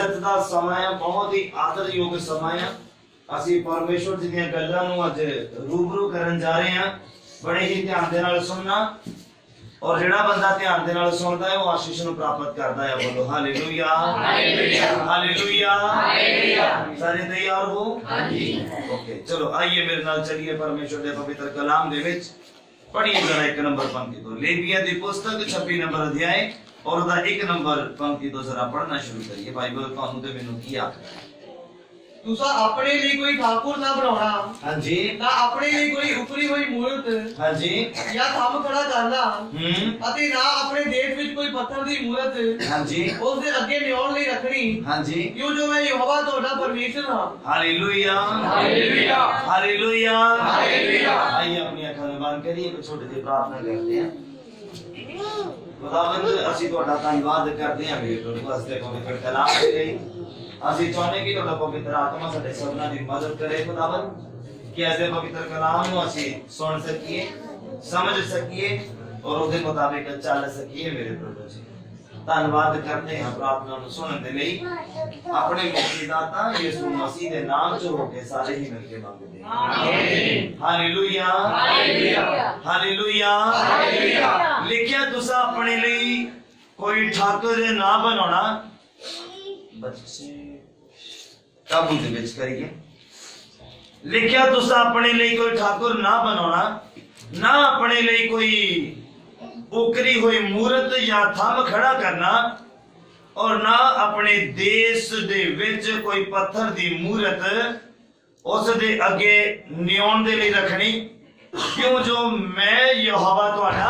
इज्जत का समय है, बहुत ही आदर योग समय है। ਅਸੀਂ परमेश्वर जी ਦੀਆਂ ਗੱਲਾਂ ਨੂੰ ਅੱਜ रूबरू ਕਰਨ जा रहे हैं। बड़े ही ध्यान ਦੇ ਨਾਲ सुनना, और ਜਿਹੜਾ ਬੰਦਾ ध्यान ਦੇ ਨਾਲ ਸੁਣਦਾ है वो आशीष ਨੂੰ प्राप्त करता है। बोलो हालेलुया, हालेलुया, हालेलुया, हालेलुया। सारे तैयार हो? हां जी। ओके, चलो आइए मेरे नाल चलिए परमेश्वर ਦੇ पवित्र कलाम ਦੇ ਵਿੱਚ। पढ़िए जरा 1 नंबर पंक्ति तो लेविया की पुस्तक 26 नंबर अध्याय और ਉਹਦਾ 1 नंबर पंक्ति तो जरा पढ़ना शुरू करिए। बाइबल ਤੁਹਾਨੂੰ ਤੇ ਮੈਨੂੰ ਕੀ ਆਖਦਾ है? तुसा अपने लिए कोई ठाकुर ना बनाना, हां जी, ना अपने लिए कोई उकरी हुई मूर्त, हां जी, या थंब खड़ा करना, अते ना अपने देश विच कोई पत्थर दी मूर्त, हां जी, उस दे अगे न्याण लई रखनी। हां जी, क्यों जो मैं यहोवा तुहाडा परमेश्वर हां। Hallelujah, hallelujah, hallelujah, hallelujah. आइए अपनी आंखें बंद करिए, एक छोटी सी प्रार्थना करते हैं। खुदावंद ਅਸੀਂ ਤੁਹਾਡਾ ਧੰਨਵਾਦ ਕਰਦੇ ਹਾਂ ਮੇਰੇ ਪ੍ਰਭੂ ਵਾਸਤੇ ਪਵਿੱਤਰ ਕਲਾਮ ਦੇ ਲਈ। ਅਸੀਂ ਚਾਹੁੰਦੇ ਕਿ ਤੁਹਾਡਾ ਪਵਿੱਤਰ ਆਤਮਾ ਸਾਡੇ ਸਭਨਾਂ ਦੀ ਮਦਦ ਕਰੇ ਖੁਦਾਵੰਦ, ਕਿ ਐਸੇ ਪਵਿੱਤਰ ਕਲਾਮ ਨੂੰ ਅਸੀਂ ਸੁਣ ਸਕੀਏ, ਸਮਝ ਸਕੀਏ ਔਰ ਉਹਦੇ ਮੁਤਾਬਿਕ ਚੱਲ ਸਕੀਏ ਮੇਰੇ ਪ੍ਰਭੂ ਜੀ। ਧੰਨਵਾਦ ਕਰਦੇ ਹਾਂ ਪ੍ਰਾਰਥਨਾ ਨੂੰ ਸੁਣਨ ਦੇ ਲਈ। ਆਪਣੇ ਮੁਕਤੀ ਦਾਤਾ ਯਿਸੂ ਮਸੀਹ ਦੇ ਨਾਮ ਚ ਹੋ ਕੇ ਸਾਰੇ ਹੀ ਮਿਲ ਕੇ ਮੰਗਦੇ ਹਾਂ। ਆਮੀਨ। Hallelujah, hallelujah, hallelujah, hallelujah. ਲਿਖਿਆ ਤੁਸੀਂ ਆਪਣੇ ਲਈ ਕੋਈ ਠਾਕੁਰ ਨਾ ਬਣਾਉਣਾ। ਬੱਚੇ ਕਾਬੂ ਦੇ ਵਿੱਚ ਕਰੀਏ। ਲਿਖਿਆ ਤੁਸੀਂ ਆਪਣੇ ਲਈ ਕੋਈ ਠਾਕੁਰ ਨਾ ਬਣਾਉਣਾ, ਨਾ ਆਪਣੇ ਲਈ ਕੋਈ उकरी हुई मूर्त या थंब खड़ा करना, और ना अपने देश दे विच कोई पत्थर दी मूर्त उस दे अगे न्याण दे लिए रखनी। क्यों जो मैं यहोवा तुहाडा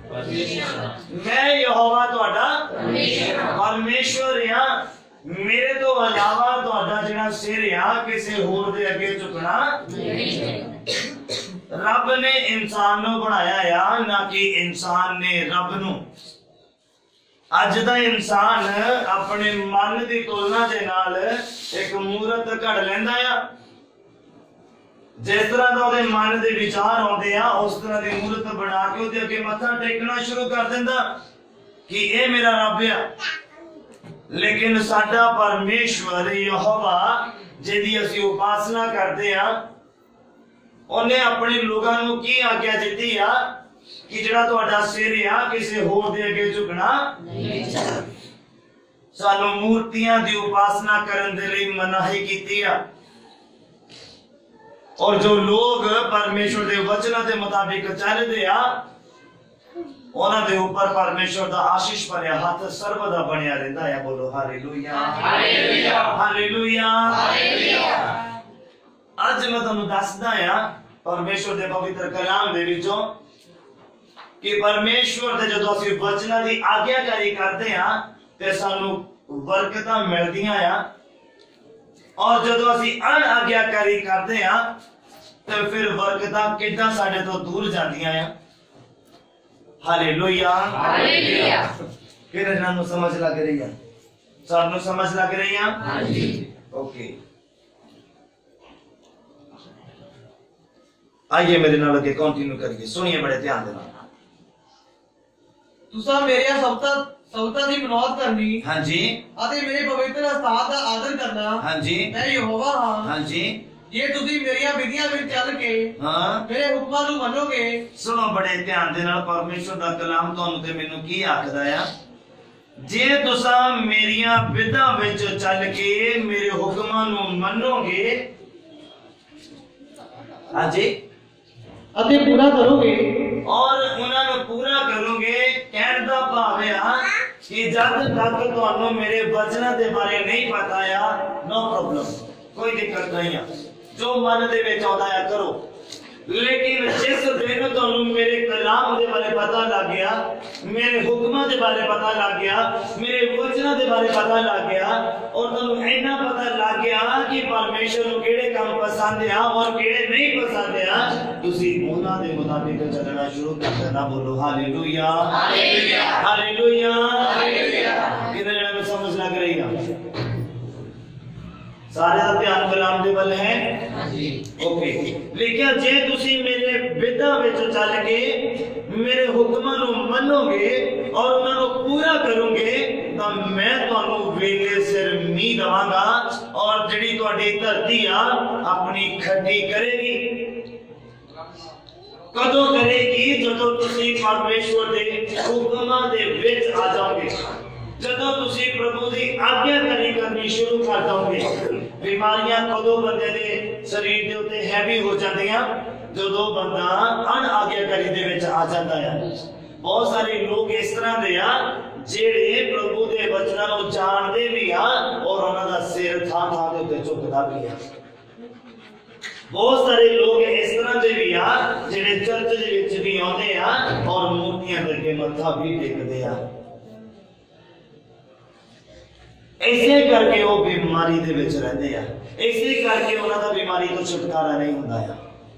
परमेश्वर हां, मेरे तो अलावा तुहाडा जिहड़ा सिर हां किसी होर दे अगे झुकना नहीं। रब ने इंसान नू बनाया या ना कि इंसान ने रब नू। अज दा इंसान अपने मन दी तुलना दे नाल एक मूर्त घड़ लैंदा आ। जिस तरह दा ओदे मन दे विचार आउंदे आ उस तरह दी मूर्त बना के ओदे अगे मत्था टेकना शुरू कर दिंदा कि ए मेरा रब आ। लेकिन साडा परमेश्वर यहोवा जिहदी असीं उपासना करदे आ, ਉਹਨੇ ਆਪਣੇ ਲੋਕਾਂ ਨੂੰ ਕੀ ਆਗਿਆ ਦਿੱਤੀ ਆ ਕਿ ਜਿਹੜਾ ਤੁਹਾਡਾ ਸਿਰ ਆ ਕਿਸੇ ਹੋਰ ਦੇ ਅੱਗੇ ਝੁਕਣਾ ਨਹੀਂ। ਸਾਨੂੰ ਮੂਰਤੀਆਂ ਦੀ ਉਪਾਸਨਾ ਕਰਨ ਦੇ ਲਈ ਮਨਾਹੀ ਕੀਤੀ ਆ। ਔਰ ਜੋ ਲੋਕ ਪਰਮੇਸ਼ਵਰ ਦੇ ਵਚਨਾਂ ਦੇ ਮੁਤਾਬਿਕ ਚੱਲਦੇ ਆ ਉਹਨਾਂ ਦੇ ਉੱਪਰ ਪਰਮੇਸ਼ਵਰ ਦਾ ਆਸ਼ੀਸ਼ ਭਰਿਆ ਹੱਥ ਸਰਬਦਾ ਬਣਿਆ ਰਹਿੰਦਾ ਆ। ਬੋਲੋ ਹਾਲੇਲੂਇਆ, ਹਾਲੇਲੂਇਆ, ਹਾਲੇਲੂਇਆ, ਹਾਲੇਲੂਇਆ। ਅੱਜ मैं तुहानू दसदा आ परमेश्वर दे पवित्र कलाम दे विचों कि परमेश्वर दे जदों असीं वचनां दी आग्याकारी करदे हां ते सानू बरकतां मिलदियां आ, और जदों असीं अनाग्याकारी करदे हां ते फिर बरकतां किदां साडे तो दूर जांदियां आ। Hallelujah, hallelujah. किहड़े नानू समझ लग रही है? सानू समझ लग रही है? हां जी। ओके, आइए मेरे नाल अगे कंटिन्यू करिए। सुनिए बड़े ध्यान दे नाल। तुसा मेरे सबता दी मनौत करनी। हां जी। अते मेरे पवित्र स्थान दा आदर करना। हां जी। मैं यहोवा हां। हां जी। ये तुसी मेरियां विधियां विच चल के हां मेरे हुक्मां नू मनोगे। सुनो बड़े ध्यान दे नाल परमेश्वर दा कलाम तुहानू ते मैनू की आखदा है? जे तुसा मेरियां विधां विच चल के मेरे हुक्मां नू मनोगे, हां जी, अते पूरा करोगे, और उन्हां नू पूरा करोगे। कहण दा भाव है कि जब तक तुहानू मेरे वचनां दे बारे नहीं पता आ, नो प्रॉब्लम, कोई दिक्कत नहीं है, जो मन दे विच आउंदा है करो। लेकिन जिस दिन तुहानू मेरे कलाम दे बारे पता लग गया, मेरे हुक्मां दे बारे पता लग गया, मेरे वचनां दे बारे पता लग गया, और तुहानू इन्ना पता लग गया कि परमेश्वर नू किहड़े काम पसंद आ और किहड़े नहीं पसंद आ, तुसी उन्हां दे मुताबिक चलना शुरू कर देना। बोलो हालेलुया, हालेलुया, हालेलुया, हालेलुया। कितने जने को समझ लग रही है? सारे का ध्यान कलाम दे वल है ओके। लिखिया जे तुसी मेरे विधा विच चल के मेरे हुक्मां नूं मनोगे और उन्हां नूं पूरा करोगे तो मैं तुहानूं वेले सिर मींह दवांगा और जिहड़ी तुहाडी धरती आ अपनी खड्डी करेगी। कदों करेगी? जदों तुसी परमेश्वर दे हुक्मां दे विच आ जाओगे, जदों तुसी प्रभु दी आज्ञाकारी करनी शुरू कर दोगे। बीमारियां कदों बंदे दे शरीर दे उत्ते हैवी हो जांदियां? जदों बंदा अनआज्ञाकारी दे विच आ जांदा है। बहुत सारे लोग इस तरह दे आ जेड़े प्रभु दे वचनां नूं जाणदे भी आ और उन्हां दा सिर थां थां दे उत्ते झुकदा भी आ। बहुत सारे लोग इस तरह दे भी आ जेड़े चर्च दे विच भी आउंदे आ और मूर्तियां दे अगे मत्था भी टेकदे आ। ऐसे करके वो बीमारी दे विच रहंदे आ, ऐसे करके उन्हां दा बीमारी तो छुटकारा नहीं हुंदा है।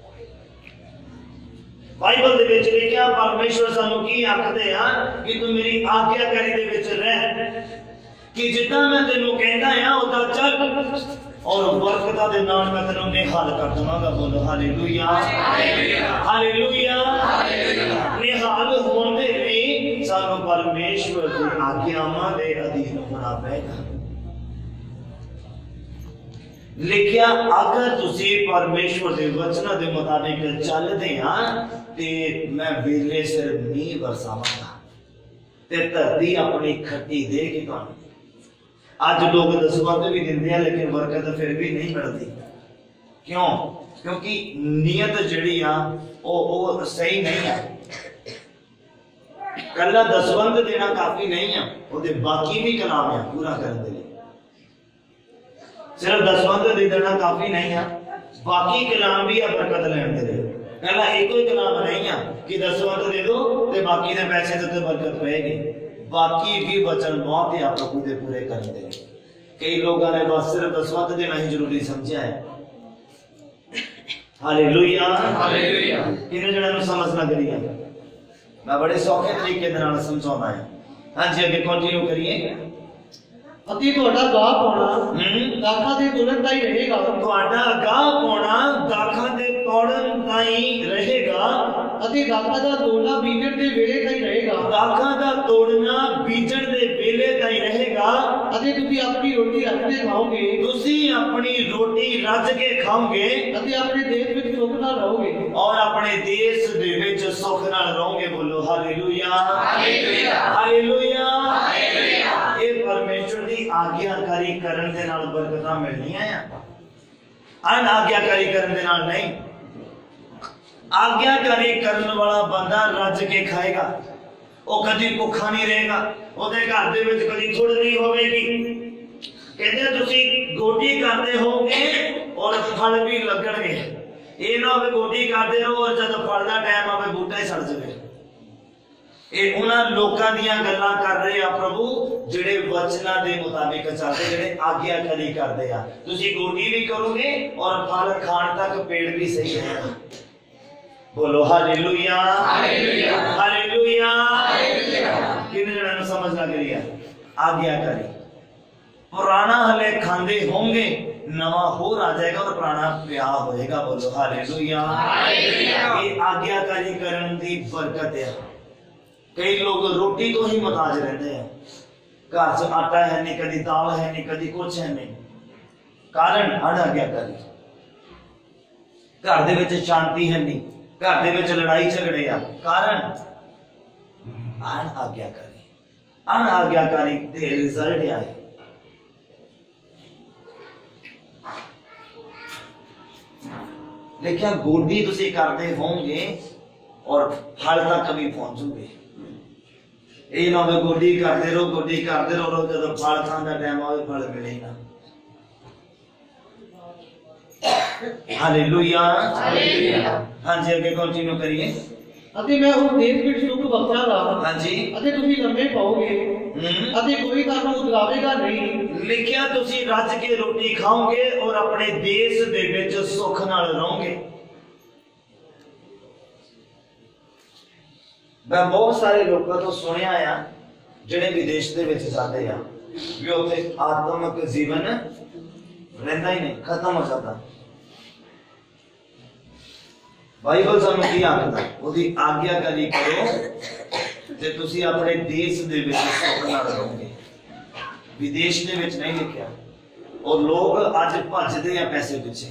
बाइबल दे विच लिखिया परमेश्वर सानू की आखदे आ कि तू मेरी आज्ञाकारी दे विच रह कि जिद्दां मैं तैनूं कहंदा आ उदां चल और बरकतां दे नाल मैं तैनूं निहाल कर दवांगा। बोलो हालेलुया हालेलुया हालेलुया। निहाल होण दे लई सानू परमेश्वर दी आज्ञावां दे अधीन होना पेगा। लिखिया अगर तुसी परमेश्वर दे वचनां दे मुताबिक चलदे आ ते मैं वेले सिर मींह बरसावांगा ते धरती अपनी खट्टी देगी तुहानूं। आज लोग दसवंध भी दिंदे हैं लेकिन बरकत फिर भी नहीं मिलती। क्यों? क्योंकि नीयत जिहड़ी आ ओ सही नहीं है। कल्ला दसवंध देना काफी नहीं है, ओदे बाकी भी कलाम है पूरा करने दे। सिर्फ दसवंध दे देना काफी नहीं है, बाकी कलाम भी है बरकत लैण दे। कल्ला एक ही कलाम नहीं है कि दसवंध दे दो ते बाकी दे पैसे ते बरकत पेगी। बाकी भी वचन बहुत ही आप प्रभु दे पूरे करने दे। कई लोगों ने बस सिर्फ दसवंध देना ही जरूरी समझा है। Hallelujah hallelujah. किन्ने जणा नु समझ लग रही है? मैं बड़े सौखे तरीके दे नाल समझाउंदा है। हां जी आगे कंटिन्यू करिए। अति ਤੁਹਾਡਾ ਗਾਹ ਪਾਉਣਾ ਦਾਖਾਂ ਦੇ ਤੋੜਨ ਦਾ ਹੀ ਰਹੇਗਾ। ਤੁਹਾਡਾ ਗਾਹ ਪਾਉਣਾ ਦਾਖਾਂ ਦੇ ਤੋੜਨ ਦਾ ਹੀ ਰਹੇਗਾ ਅਤੇ ਦਾਖਾਂ ਦਾ ਤੋੜਨਾ ਬੀਜਣ ਦੇ ਵੇਲੇ ਦਾ ਹੀ ਰਹੇਗਾ। ਦਾਖਾਂ ਦਾ ਤੋੜਨਾ ਬੀਜਣ ਦੇ ਵੇਲੇ ਦਾ ਹੀ ਰਹੇਗਾ ਅਤੇ ਤੁਸੀਂ ਆਪਣੀ ਰੋਟੀ ਰੱਜ ਕੇ ਖਾਓਗੇ। ਤੁਸੀਂ ਆਪਣੀ ਰੋਟੀ ਰੱਜ ਕੇ ਖਾਓਗੇ ਅਤੇ ਆਪਣੇ ਦੇਸ਼ ਵਿੱਚ ਸੁੱਖ ਨਾਲ ਰਹੋਗੇ और अपने देश दे विच सुख नाल रहोगे। बोलो हालेलुया हालेलुया हालेलुया हालेलुया। ये परमेश्वर दी आज्ञाकारी करन दे नाल बरकतां मिलणीआं आ, अनाज्ञाकारी करन दे नाल नहीं। आज्ञाकारी करन वाला बंदा रज के खाएगा, वो कदी भुखा नहीं रहेगा, ओदे घर दे विच कदी थुड़ नहीं होवेगी। कहते तुसी गोडी करते होगे और फल भी लगणगे। ये ना होवे गोडी करते रहो और जब फल का टाइम आवे बूटा ही सड़ जाए। ये उन्हां लोकां दीयां गल्लां कर रहे आ प्रभु जिहड़े वचनां दे मुताबिक चलदे, जिहड़े आज्ञाकारी करदे आ। तुसी गोडी भी करोगे और फल खाण तक पेट भी सही रहेगा। बोलो हालेलुया हालेलुया हालेलुया हालेलुया। किन्ने जणां नूं समझ लग रही है? आज्ञाकारी पुराना हले खांदे होंगे, नवा होर आ जाएगा और पुराना प्या होएगा। बोलो हालेलुया हालेलुया। ये आज्ञाकारी करन दी बरकत है। कई लोग रोटी तो ही मुताज रहते हैं, घर च आटा है नहीं, कदी दाल है नहीं, कदी कुछ है नहीं। कारण अनाज्ञाकारी। घर दे विच शांति है नहीं, घर दे विच लड़ाई झगड़े आ। कारण अनाज्ञाकारी। अनाज्ञाकारी दे रिजल्ट आए। देखिए गोडी तुसी करते होंगे और फल तक कभी पहुंचोगे। ये ना वे गोडी करते रहो, गोडी करते रहो, जब फल खाने का टाइम आवे फल मिले ना। Hallelujah hallelujah. हां जी आगे कंटिन्यू करिए। ਅਤੇ ਮੈਂ ਉਹ ਦੇਸ਼ ਵਿੱਚ ਸੁੱਖ ਬਖਸ਼ਾਂਗਾ। हां जी। ਅਤੇ ਤੁਸੀਂ ਲੰਮੇ ਪਾਓਗੇ ਅਤੇ ਕੋਈ ਤੁਹਾਨੂੰ ਉਦਰਾਵੇਗਾ ਨਹੀਂ। लिखिया तुसी रज के रोटी खाओगे और अपने देश दे विच सुख नाल रहोगे। मैं बहुत सारे लोगों तो सुनिया आ जिहड़े विदेश दे विच जाते आ भी उत्थे आत्मिक जीवन रहता ही नहीं, खत्म हो जाता। बाइबल सानू की आखदा, ओदी आज्ञाकारी करो ते तुसी अपने देश दे विच सुख नाल रहोगे। विदेश दे विच नहीं लिखिया। और लोग अज भजदे आ पैसे पीछे।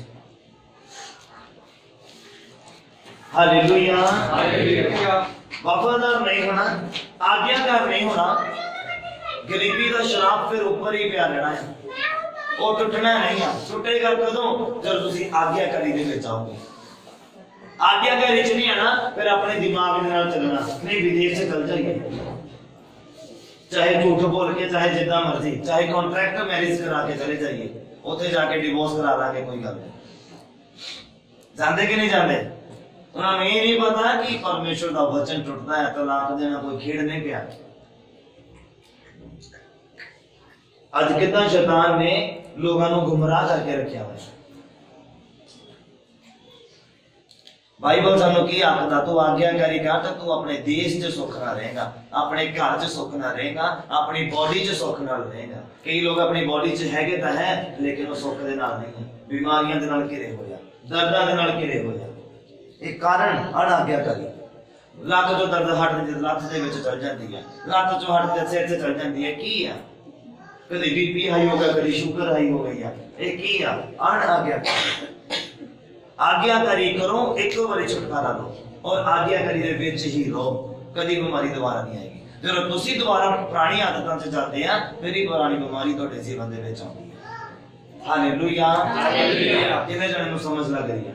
Hallelujah, hallelujah. वफादार नहीं होना, आज्ञाकार नहीं होना, गरीबी का शराब फिर ऊपर ही पिया रहना है, और टुटना नहीं है। टुटेगा कदों? जब तुसी आज्ञाकारी दे विच आओगे। आज्ञाकारी च नहीं आना, फिर अपने दिमाग दे नाल चलना, नहीं विदेश से चल जाइए, चाहे झूठ बोल के, चाहे जिद्दां मर्जी, चाहे कॉन्ट्रैक्ट मैरिज करा के चले जाइए, उत्थे जाके डिवोर्स करा लांगे, कोई गल नहीं। जांदे कि नहीं जांदे? उन्होंने ये नहीं पता कि परमेश्वर का वचन टुटता है, तलाक देना कोई खेड़ नहीं पिया। अज कितना शैतान ने लोगों को गुमराह करके रखा हुआ है। बाइबल सानू की आखदा, तू आज्ञाकारी कर तो तू अपने देश च सुख ना रहेगा, अपने घर च सुख ना रहेगा, अपनी बॉडी च सुख ना रहेगा। कई लोग अपनी बॉडी च हैगे तां है, लेकिन वो सुख दे नाल नहीं है, बीमारियां दे नाल घिरे होया, दर्दां दे नाल घिरे होया। एक कारण अनाज्ञाकारी। लत जो दर्द हट लत दे विच चल जाती है, लत जो हट के सिर से चल जाती है, की है? कभी बीपी हाई हो गया, कभी शुगर हाई हो गई है, ये की है? अनाज्ञाकारी। आज्ञाकारी करो, एक बारी छुटकारा लो, और आज्ञाकारी दे विच ही रहो, कभी बीमारी दोबारा नहीं आएगी। जब तुसी दोबारा पुरानी आदतों से जाते हैं, फिर ही पुरानी बीमारी तुहाडे जीवन दे विच आउंदी है। Hallelujah, hallelujah. कितने जने नूं समझ लग रही है?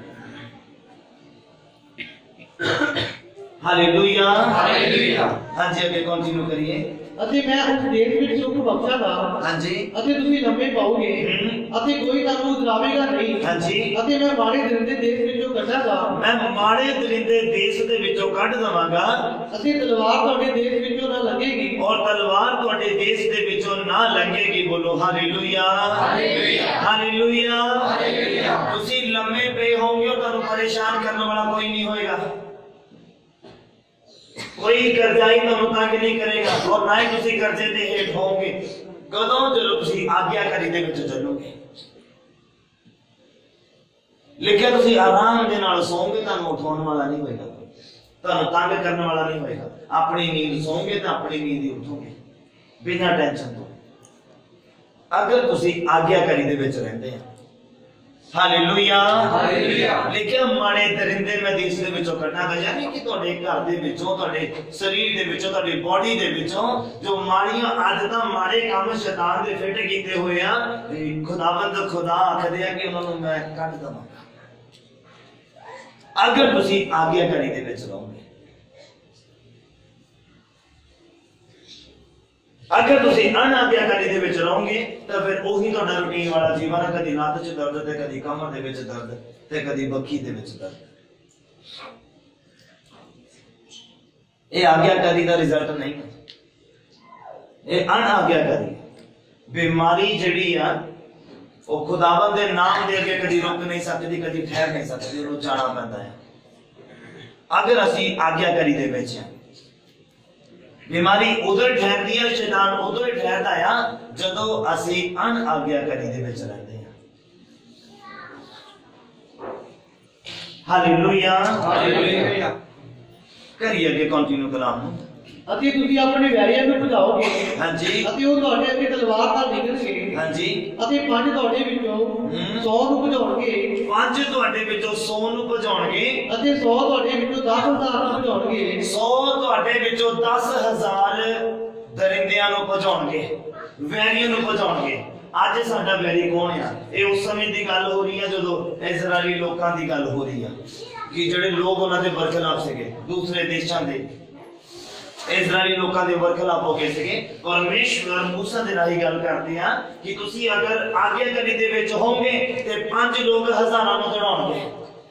Hallelujah, hallelujah. हाँ जी, आगे कंटिन्यू करिए। ਅਤੇ ਮੈਂ ਉਸ ਦੇਸ਼ ਵਿੱਚ ਸੁਖ ਬਖਸ਼ਾਂਗਾ। ਹਾਂਜੀ। ਅਤੇ ਤੁਸੀਂ ਲੰਮੇ ਪਾਓਗੇ ਅਤੇ ਕੋਈ ਤੁਹਾਨੂੰ ਉਤਰਾਵੇਗਾ ਨਹੀਂ। ਹਾਂਜੀ। ਅਤੇ ਮੈਂ ਮਾੜੇ ਦਰਿੰਦੇ ਦੇਸ਼ ਵਿੱਚੋਂ ਕੱਢਾਂਗਾ। ਮੈਂ ਮਾੜੇ ਦਰਿੰਦੇ ਦੇਸ਼ ਦੇ ਵਿੱਚੋਂ ਕੱਢ ਦਵਾਂਗਾ। ਅਤੇ ਤਲਵਾਰ ਤੁਹਾਡੇ ਦੇਸ਼ ਵਿੱਚੋਂ ਨਾ ਲੰਘੇਗੀ। ਔਰ ਤਲਵਾਰ ਤੁਹਾਡੇ ਦੇਸ਼ ਦੇ ਵਿੱਚੋਂ ਨਾ ਲੰਘੇਗੀ। ਬੋਲੋ ਹਾਲੇਲੂਇਆ, ਹਾਲੇਲੂਇਆ, ਹਾਲੇਲੂਇਆ, ਹਾਲੇਲੂਇਆ। ਤੁਸੀਂ ਲੰਮੇ ਪਏ ਹੋਵੋਗੇ और ਤੁਹਾਨੂੰ ਪਰੇਸ਼ਾਨ ਕਰਨ ਵਾਲਾ ਕੋਈ ਨਹੀਂ ਹੋਏਗਾ। कोई कर्जाई ਤੁਹਾਨੂੰ ਤੰਗ नहीं करेगा, और ना ही ਤੁਸੀਂ कर्जे ਦੇ ਹੇਠ ਹੋਵੋਗੇ। ਕਦੋਂ? ਜਦੋਂ ਤੁਸੀਂ ਆਗਿਆਕਾਰੀ ਦੇ ਵਿੱਚ ਚੱਲੋਗੇ। ਲਿਖਿਆ ਤੁਸੀਂ ਆਰਾਮ ਦੇ ਨਾਲ ਸੌਂਗੇ, ਤੁਹਾਨੂੰ ਉਠਾਉਣ ਵਾਲਾ ਨਹੀਂ ਹੋਏਗਾ, ਤੁਹਾਨੂੰ ਤੰਗ ਕਰਨ ਵਾਲਾ ਨਹੀਂ ਹੋਏਗਾ। ਆਪਣੀ ਨੀਂਦ ਸੌਂਗੇ ਤਾਂ ਆਪਣੀ ਨੀਂਦ ਹੀ ਉਠੋਗੇ, ਬਿਨਾਂ ਟੈਨਸ਼ਨ ਤੋਂ, ਅਗਰ ਤੁਸੀਂ ਆਗਿਆਕਾਰੀ ਦੇ ਵਿੱਚ ਰਹਿੰਦੇ ਆ। Hallelujah, hallelujah. लिखिया माड़े दरिंदे मैं देश दे विचों कढांगा, यानी कि तुहाडे घर दे विचों, तुहाडे शरीर दे विचों, तुहाडी बॉडी दे विचों जो माड़ियां आदतां, माड़े काम शैतान दे फिट कीते होए आ, खुदावंद खुदा आखदे आ कि उन्हां नूं मैं कढ दवांगा अगर तुसीं आज्ञाकारी दे विच रहोगे। अगर तुसी अनाज्ञाकारी दे विच रहोगे तो फिर ओही तुहाडा रूटीन वाला जीवन है, कदी लत च दर्द ते कदी कमर दे विच दर्द ते कदी बखी दे विच दर्द। ये आज्ञाकारी दा रिजल्ट नहीं है, ये अनाज्ञाकारी। बीमारी जिहड़ी आ वो खुदावंद दे नाम दे अगे कदी रुक नहीं सकदी, कदी ठहर नहीं सकदी, उहनूं जाना पैंदा है। अगर असीं आज्ञाकारी दे विच हां, बीमारी उधर ठहरती है, शैतान उधर ही ठहरता है जदों असीं अनाज्ञाकारी दे विच रहंदे हां। Hallelujah, hallelujah. करिए अगे कंटिन्यू कलाम नूं। ਅਤੇ ਤੁਸੀਂ ਆਪਣੇ ਵੈਰੀਆਂ ਨੂੰ ਭਜਾਓਗੇ। ਹਾਂਜੀ। ਅਤੇ ਉਹ ਤੁਹਾਡੇ ਅੱਗੇ ਤਲਵਾਰ ਨਾਲ ਨਿਕਲਣਗੇ। ਹਾਂਜੀ। ਅਤੇ ਪੰਜ ਤੁਹਾਡੇ ਵਿੱਚੋਂ 100 ਨੂੰ ਭਜਾਉਣਗੇ। ਪੰਜ ਤੁਹਾਡੇ ਵਿੱਚੋਂ 100 ਨੂੰ ਭਜਾਉਣਗੇ। ਅਤੇ 100 ਤੁਹਾਡੇ ਵਿੱਚੋਂ 10,000 ਨੂੰ ਭਜਾਉਣਗੇ। 100 ਤੁਹਾਡੇ ਵਿੱਚੋਂ 10,000 ਦਰਿੰਦਿਆਂ ਨੂੰ ਭਜਾਉਣਗੇ, ਵੈਰੀਆਂ ਨੂੰ ਭਜਾਉਣਗੇ। ਅੱਜ ਸਾਡਾ ਵੈਰੀ ਕੌਣ ਆ? ਇਹ ਉਸ ਸਮੇਂ ਦੀ ਗੱਲ ਹੋ ਰਹੀ ਹੈ ਜਦੋਂ ਇਜ਼ਰਾਈਲੀ ਲੋਕਾਂ ਦੀ ਗੱਲ ਹੋ ਰਹੀ ਆ ਕਿ ਜਿਹੜੇ ਲੋਕ ਉਹਨਾਂ ਦੇ ਬਰਖਲਾਫ ਸੀਗੇ, ਦੂਸਰੇ ਦੇਸ਼ਾਂ ਦੇ इजराइली लोगों के बरखलाफ हो गए थे। परमेश्वर मूसा दे राही गल करते हैं कि तुसी अगर आज्ञाकारी दे विच होंगे ते 5 लोग हजारां नूं दौड़ाउणगे।